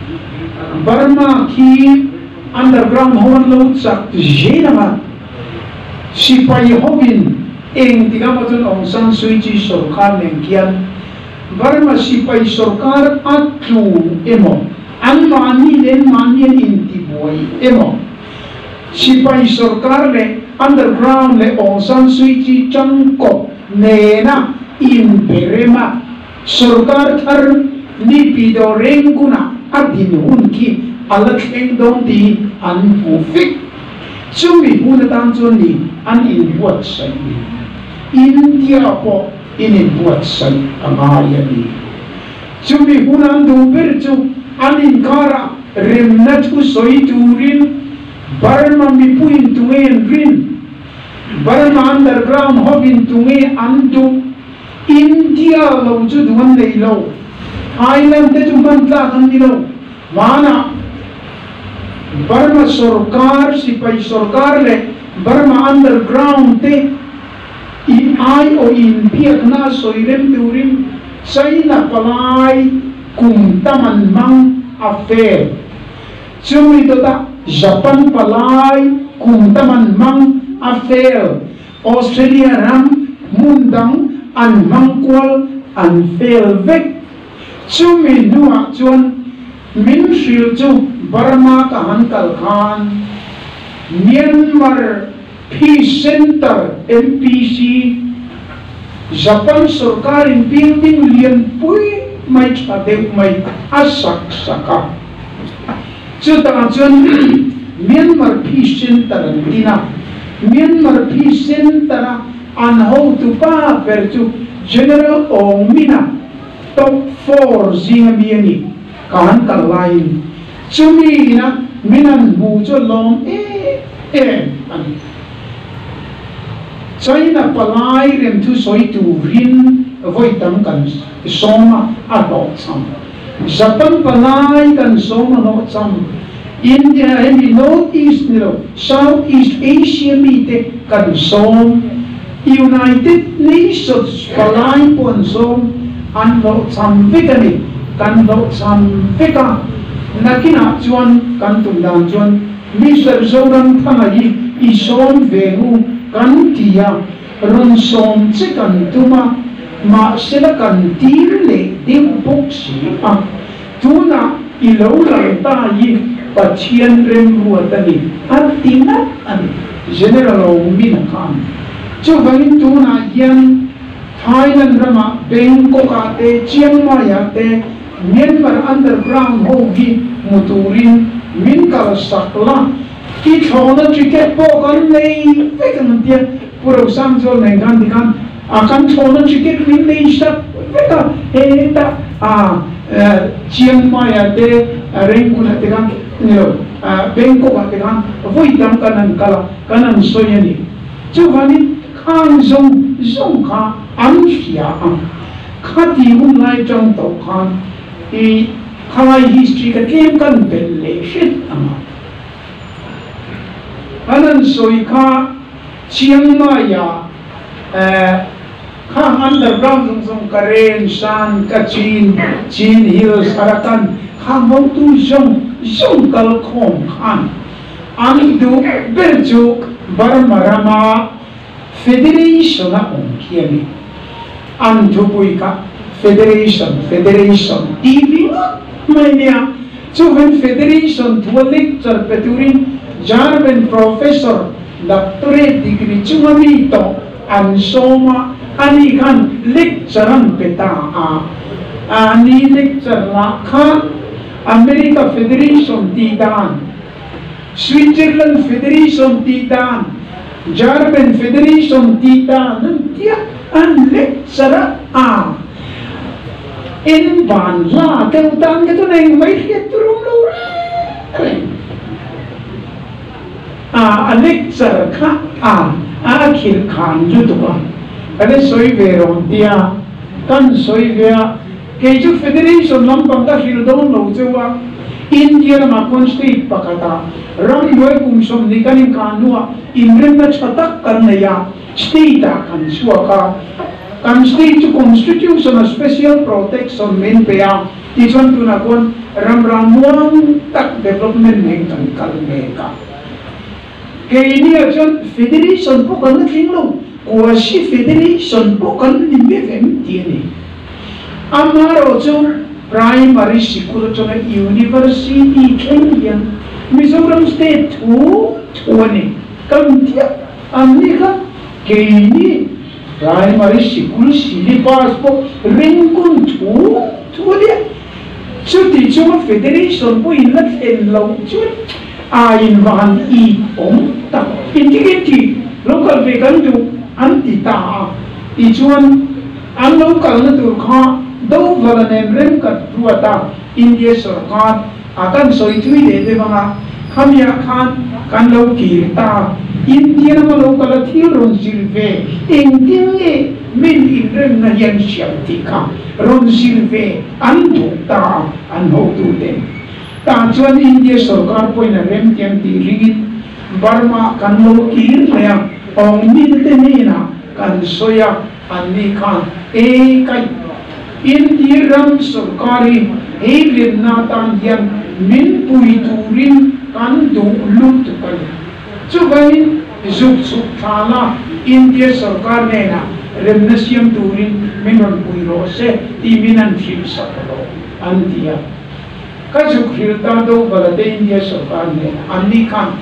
Speaker 1: Burma ki underground hon lo chak jena Sipai Hovin eng tiga macam Aung San Suu Kyi Sarkar nengkian Burma sipai Sarkar atu emo an mani den manian inti boy emo sipai Sarkar le underground le Aung San Suu Kyi changkop nena in berema Sarkar thar ni pido renguna adin hunki alak engdom di an ufik Sumi puna tangzon ni an in buat say India po in buat say ang aya ni Sumi puna ang duber chu an in kara remnat ko soy turin Burma mi puin tungen rin Burma underground hobin tunge andu India lo chu duman lay lo Thailand te chu mantla kan ni lo mana Burma Sarkar sipai Sarkar le Burma underground te in ai o in piak na soirem turim China palai kum taman mang affair Chumi tota Japan palai kum taman mang affair Australia ram mundang an mangkwal an fail vek Chumi nuak chuan min shil chu Burma ka Hankal Khan Myanmar Peace Center M P C Japan Sarkar in building lian pui may chadek may asak saka chuta chun Myanmar Peace Center dina Myanmar Peace Center an how to pa perchu General Ong Mina top four zingamiani ka Hankal line Chumi na minan bujo long eh eh ani China palai rem tu soi tu rin voi tam kan soma adot sam Japan palai kan soma no sam India and North East no South East Asia mi te kan som United Nations palai pon som an no sam vikani kan no sam vika Nakina chuan kan tungdang chuan Mister Zoram thangai isom vengu kan tia ron som che kan tuma ma sila kan tir le ding bok si a tuna ilo lai ta yi pathian rem ruatani at tinat an General Ong Mina Khan chu vain tuna yan Thailand rama Bangkok ate Chiang Mai ate Myanmar underground hogi muturin min kal sakla ki thona ticket po kan nei pe kan dia puro samjol nei kan dikan akan thona chicken wing nei sak veka he ta a chiang mai ate reng kun ate kan no bangkok ate kan voi dam kanan kala kanan soyani chuwani khang zong zong kha an hia ang khati un lai chang to khan i khai history ka kem kan bel le shit ama kanan soi kha chiang mai ya khang underground zong zong karen san kachin chin hills arakan khang mau tu zong zong kal khom khan ani du berjuk barmarama federation a ong kiani an thupui ka federation federation tv mania chuhan federation thua lecture peturin jarben professor doctorate degree chumami to an soma ani kan lecturean peta a ani lecture la kha America Federation tidan Switzerland Federation tidan German Federation tidan nantia an lecture a in ban la teutan ke tu neng mai hiet turum lo a lecture kha a a khil khan ju tu ba ane soi ve ron tia kan soi ve ke ju federation lampang ta hil don lo chewa India ma constitute pakata ram loi kum som nikanin kanua imren na chatak kan ya state kan suaka kan state to constitution a special protection men pe ya ti chon tu na kon ram ram muang tak development men kan kal me ka ke ini ajon federation po kan thing lo ko si federation po kan ni me vem ti ni amaro jo primary school chona university Kenya Mizoram state tu tuane kamtia amnika keini primary school syllabus po ringkun tu tuane chuti chuma federation po inlat enlo chu a invan i om ta intigeti local vegan du anti ta i chuan an local na tur kha do valanem rem kat ruata India sarkar akan soi thui de de banga khamya khan kan lo ki ta India ma lo kala thil ron silve engting e min in rem na yan siam ti ka ron silve an tu ta an ho tu de ta chuan India sarkar poi na rem tiang ti rigit Burma kan lo ki ya ong min te ni na kan soya an ni khan e kai India ram sarkari heilin natan yan min pui turin kan do lut kan chubain zuk zuk thala India sarkar ne na remnasiam turin minon pui ro se timinan thil sakalo antia ka zuk hilta do balade India sarkar ne anni kan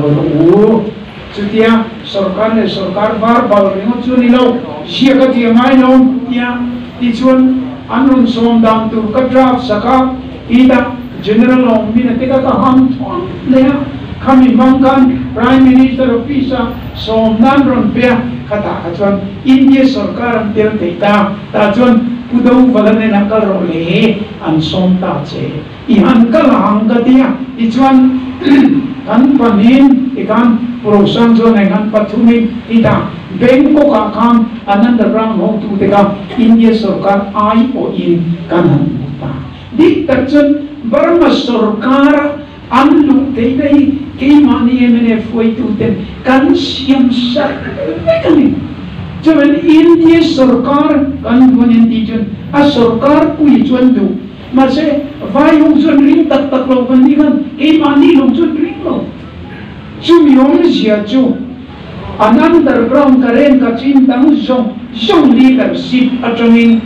Speaker 1: o chutia sarkar ne sarkar bar bal ringo chuni lo sia ka ti mai lo ya ti chun anun som dam tu kadra saka ida general of minateka ka ham thon leya khami mangkan prime minister officer som dan ron pe kata kachon India sarkar am tel teita ta chon pudau balane nakal ro le an som ta che i han kal hang ka tia i chon kan panin ikan prosan zon engan pathumi ida Bangkok akam ananda rang ho tu teka India sarkar ai o in kanan muta dik tachun Burma sarkar anlu tei ke mani emene foi tu ten kan siam sak mekani jaman India sarkar kan bonin dijun a sarkar pui chuan du mase vai hong chun ring tak tak lo kan kan ke mani lo chun ring lo chumi hong sia chu underground karen kachin tang zong zong leadership atongin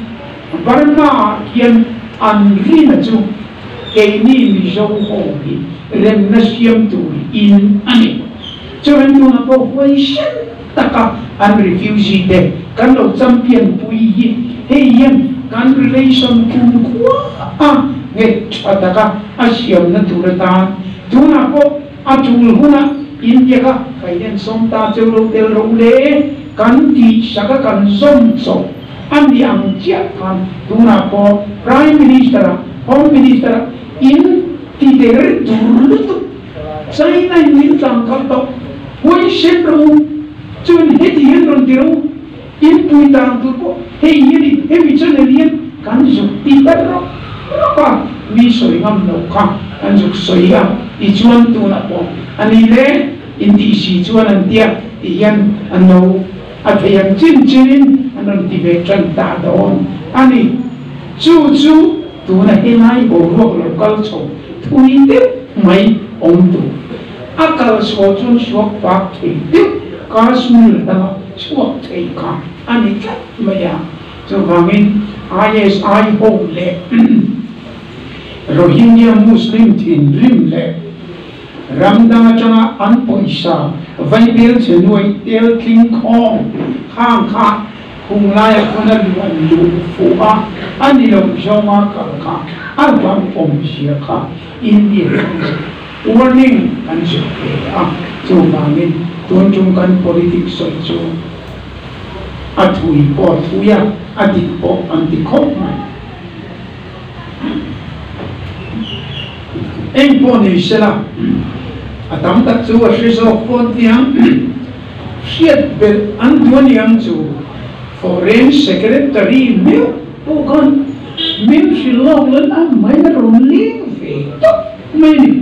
Speaker 1: Burma kian an rin chu ke ni mi zo ho ni rem na siam tu in ani chuan tu na po hoi shen taka an refugee de kan lo champion pui hi he yan kan relation kun kwa a nge ataka asiam na tu ta tu na po atul huna India ka kaiden som ta chelo tel ro le kan ti saka kan som so an yang chia kan tuna po prime minister home minister in ti der dulu tu China in tang kal to hoi shen ru chun he ti hen ron ti ru in pui tang tu ko he yiri he mi chun lian kan ju ti tar ro ka mi soi ngam no ka kan ju soi ga i chuan tu na po ani le in ti si chuan an tia ti yan an no a thayam chin chin an ron ti ve tran ta don ani chu chu tu na he mai bo ro lo kal cho thui te mai om tu akal so chun suak pak thei te Kashmir da suak thei ka ani chat maya so wangin I S I ho le Rohingya Muslim thin rim le Ramda changa an poisa vai bel chenoi tel king khong khang kha khung lai khona luan lu fu a ani lo joma ka kha albam om sia kha India warning kan se a so bangin tun chung kan politics so so athui po thuya adik po anti khop mai em po ni sela atam tak chu a so pon tiang siat bel an tuan yang chu foreign secretary meu po kan min silong lan an mai na ronling fe to mai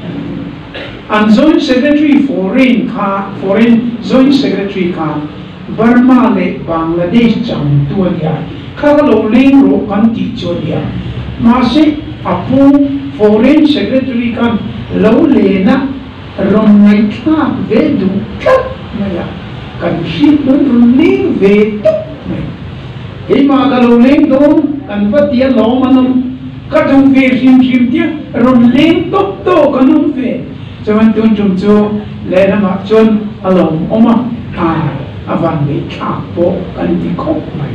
Speaker 1: an joint secretary foreign ka foreign joint secretary ka Burma le Bangladesh chang tu dia kha lo ling ro kan ti cho dia ma se apu foreign secretary kan lo le na rom nai tha ve du ka maya kan shi ron ling ve to ei ma ka lo ling do kan va tia lo manam ka du ve sim sim tia ron ling to to kanum ve chuan tun chum chu le na ma chun alom oma a avan ve tha po kan ti khop mai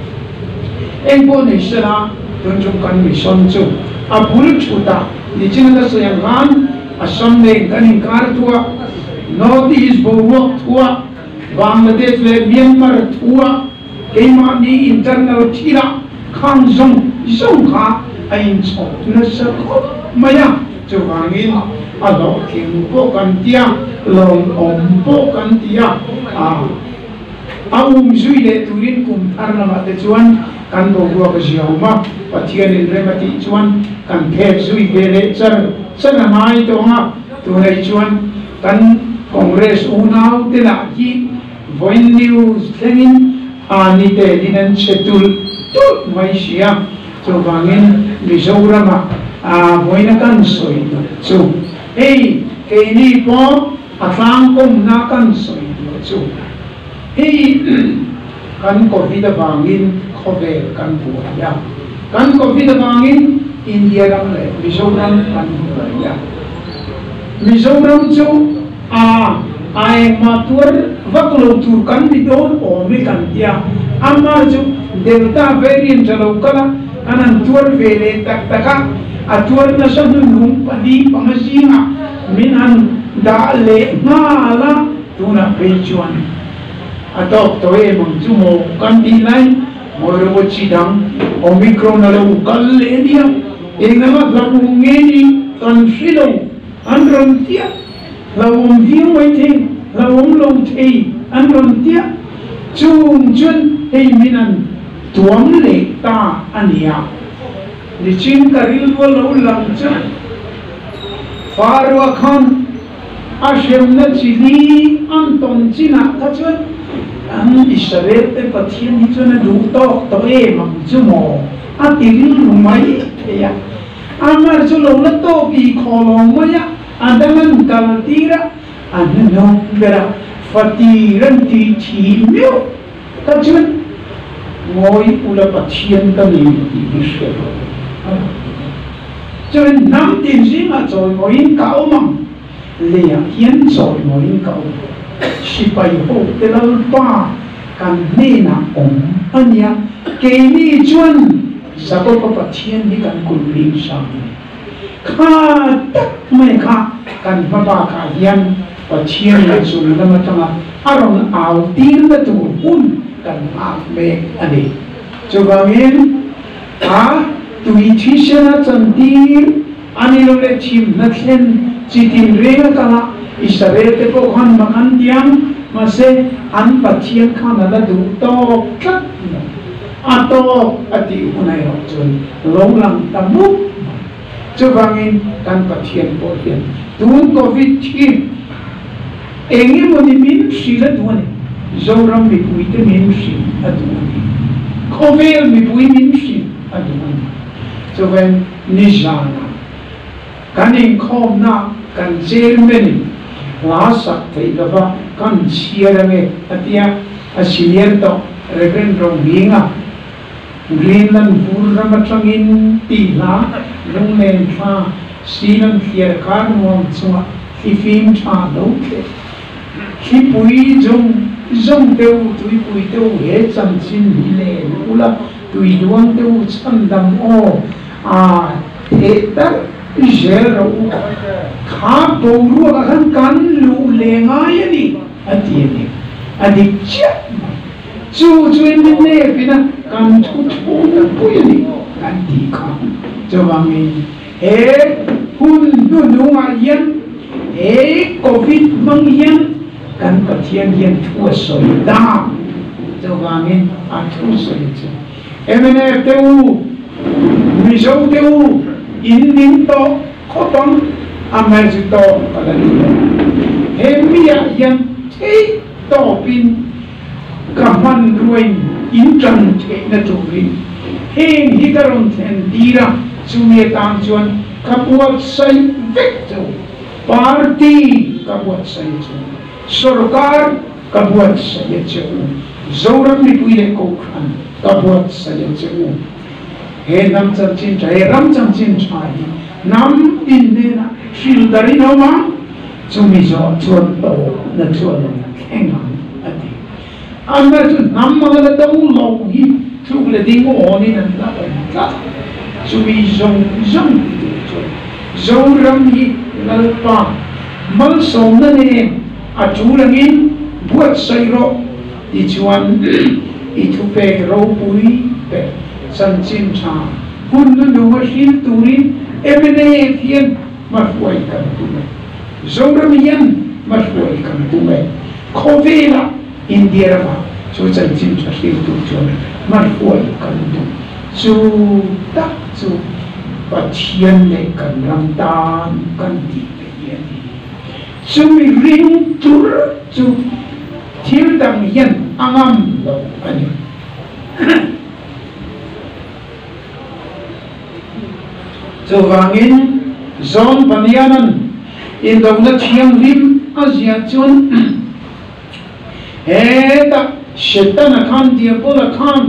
Speaker 1: eng po ne sala tun chum kan mi son chu a bul chu ta ni chin da so yang gan asam ne kan kar tua north east bo tua Bangladesh le Myanmar tua ke ma ni internal thira khang zong zong kha ain cho na sa ko maya chu wangin alo kim po kan tia long om po kan tia a aum zui le turin kum tharna ma te chuan kan bo go ka jioma pathian in remati chuan kan phe zui bele char chana mai to nga tu nei chuan kan congress unau te la ki voin news thengin ani te dinan chetul tu mai sia chu bangin Mizorama a voina kan soi chu ei ke ni po atlang kom na kan soi chu ei kan ko vida bangin khove kan bu ya kan ko vida bangin India ram le Mizoram kan bu ya Mizoram chu a ai matur vaklo tur kan di don o mi kan dia amma chu delta variant chalo kala kanan tur vele tak taka atuar na sa nung padi pangasinga minan da le ngala tuna pechuan atok toe mong chumo kandi lai moro chidang omicron na lo kalle dia engama labungeni kan silo andron tia lawum viu waiting lawum long thei andron tia chung chun ei minan tuam le ta ania lichin karil wo lo lam cha farwa khan ashem na chili anton china ka chun an israel te pathian ni chun du to to e mam chumo atiril rumai ya amar chu lo na to ki kholong mo ya adaman kaltira an no bera fatiran ti thi meu ka chun ngoi ula pathian ka ni ti se cho nên năm tiền gì mà rồi ngồi in cao mà lìa hiến rồi ngồi in cao si bay hộ cái lâu ba cần nên là ổn anh ya cái này chuyên sao có bắt thiên đi cần cùng linh sang kha tất mấy kha cần ba ba kha hiến bắt thiên là dùng làm sao arong ao tir na tu un kan a me ani chubangin a tui thishana chantir ani lo le chim na thlen chitin renga kala Israel te ko khan makan tiang mase an pathian khana la du to khat ato ati unai ro chun long tamu chubangin kan pathian po hian tun covid thi engi moni min sila duane zoram mi puite min si aduani kovel mi pui min si aduani chuben nijana kanin khom na kan jermeni la sak thei lava kan chiarame atia asilier to reverend rominga greenland burra matrangin tila lunglen tha silan khiar kar mom chunga fifim tha lo ke khi pui jong jong teu tui pui teu he cham chin hi le ula tui luang teu chan dam o a he tar zero kha to ru ka kan kan lu le nga yani ati ni adi cha chu chu ni ne pina kan thu thu na pu yani kan ti kha chawami he hun nu nu ma yan he covid mang yan kan pathian hian thua soi da chawangin a thu soi chu emene teu mi zo teu in ning to khoton amai to kalani he mia yan thei to pin kaman ruin in tran the na tu rin heng hikaron then dira chume tam chuan kapuat sai vecto party kapuat sai chu sarkar kapuat sai chu zoram ni puile ko khan kapuat sai chu he nam cham chin chai ram cham chin chai nam in ne na shil dari no ma chumi zo chuan to na chuan heng ati amma chu nam ma la dau lo hi chu le ding o ni na la la chumi zo zong zo ram hi lal pa mal som na ne a chu langin buat sai ro di chuan i thu pe ro pui pe san chin cha hun nu nu ma shil turin emene fian ma foi kan tu me zoram yan ma foi kan tu me khovela india ma chu san chin cha shil tu chon ma foi kan tu chu tak chu pathian le kan ram tan kan ti pe yan chu mi ring tur chu thil dam yan angam lo ani so wangin zon panianan in dawla thiam rim azia chun he ta shetan khan dia pola khan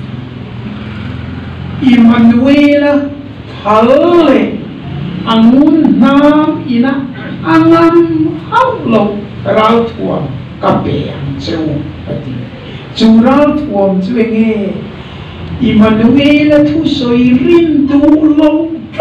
Speaker 1: Emmanuela thale angun nam ina angam haulo rau thua kape chu ati chu rau thuam chuenge Emmanuela thu soi rin tu lo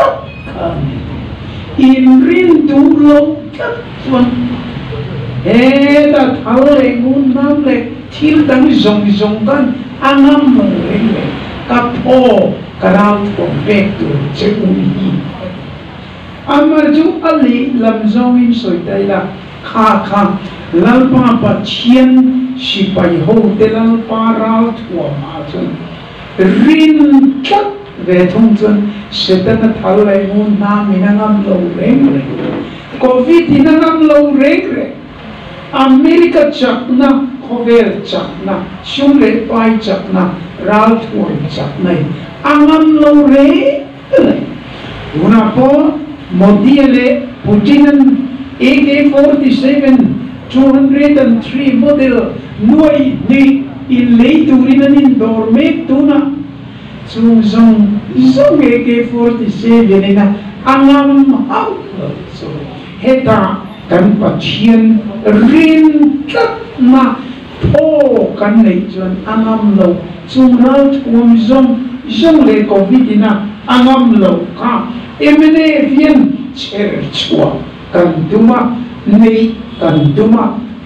Speaker 1: in rin tu lo chuan he ta thale ngun nam le thil dang zong zong kan angam mo le ka pho karau ko pek tu che uni amar ju ali lam zong in soi dai la kha kha lal pa pa chien si pai ho te lal pa rau thua ma chun rin chat về thông tin sẽ tên là thảo lại nguồn nam mình đang ngâm lâu rèn rồi covid thì đang ngâm lâu rèn rồi America chắc na Korea chắc na Trung Lệ Pai chắc na Rao Thuận chắc này anh ngâm lâu rèn rồi una po một dia lệ Putin A K forty-seven two hundred three model nuôi đi in lấy turin in dorme tuna chung zong zong A K forty-seven na angam hau so heta kan pathian rin tat na tho kan nei chuan angam lo chung rau thuam zong zong le covid na angam lo ka emene fian cher chua kan tuma nei kan tuma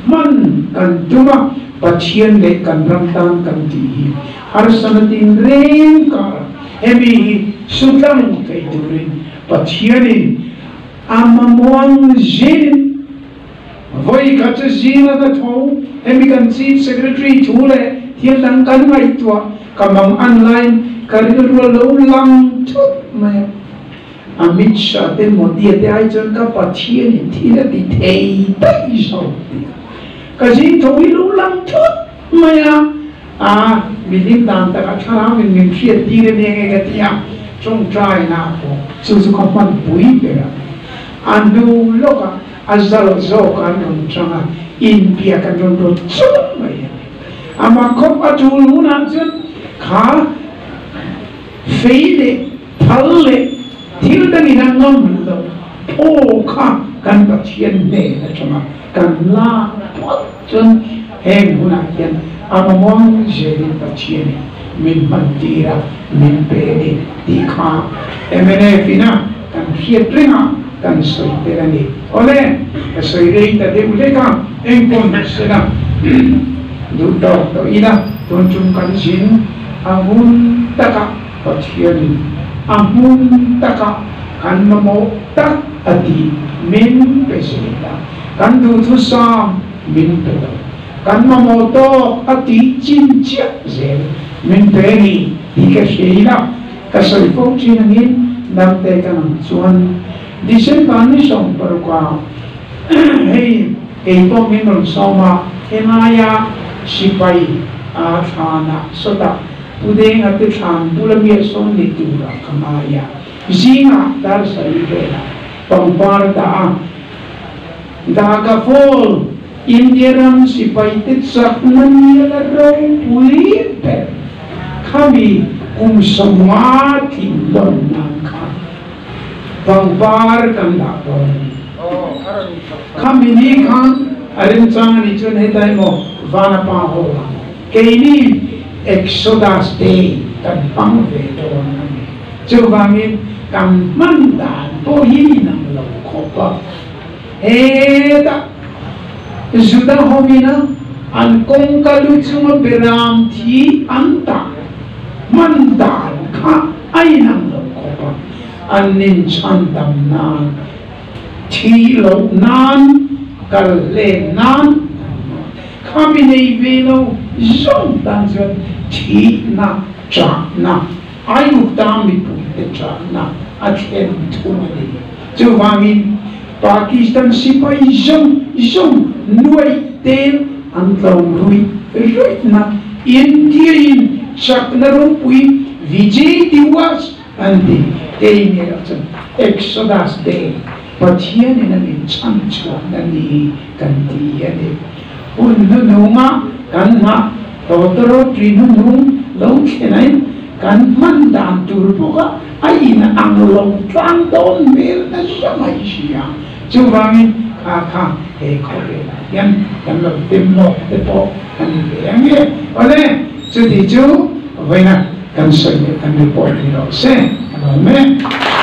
Speaker 1: man kan tuma pathian le kan ramtan kan ti har sanatin reng ka hemi sutang kai durin pathianin amamuang jin voi kata jina da thau hemi kan chief secretary thule thian lang kan ngai tua kamang online karigul lo lang thut mai Amit Shah te Modi te ai chon ka pathian thi la di thei tai so ka ji thoi lu lang thut maya a milim dan ta ka thara min min thiet ti ne nge ga tia chung trai na ko su su ko pan pui pe ra andu loka azal zo ka non changa in pia ka non ro chu maya ama ko pa chu lu na chen kha feile phalle thiếu đang đi đang ngâm rồi, ô kha cần bát thiên đề là cho mà cần la thoát chân em hôn ác nhân, ama mong sẽ đi bát thiên mình bận đi ra mình về đi đi kha em này phi na cần khiết riêng à cần soi thế là đi, ole cái soi đây ta đều lấy cả em còn sẽ là đủ đó đó ý là tôn trung cần xin amun taka bát thiên amun taka kan mamo tak ati min pesita kan du thu sam min pedo kan mamo to ati chin chia zel min peni di ka sheila ka soi phong chin angin nam te kan chuan di sen kan ni som par kwa hey ei to min ron soma enaya sipai a thana sota Udeng ati than bulamia son ni tura kamaya zinga dar sari bela pampar da daga fol indiaram sipaitit sakman yala raw pui per kami kum samwa tilon nangka pampar kanda kami ni kan arin chang ni chun hetai mo vana pa ho keini Exodus day kan pang về đồ này chưa vào miền cầm măng đàn bố hi nằm lầu khó bờ ê ta dù ta hôm nay anh công cả lúc chúng ta beram thì anh ta măng đàn khá ai nằm lầu khó bờ anh nên chăn đầm nan thì lầu nan cả lên nan kami nei velo zong dan zon thi na cha na ayu tam mi pu te cha na a chen tu ma ni chu wa min Pakistan sipai zong zong nuai tel an tong rui rui na India in chak na ro pui Vijay Diwas andi te ni ra chen Exodus day pathian in an chan cha na ni kan ti ya de un nunga kan ha totoro trinunung long chenai kan man dan turbuka ai na ang long tlang don mel na samai sia chuwangin kha kha e khore yan kan lo tim lo te po kan yang ye ole chu ti chu vaina kan so kan report ni lo se amen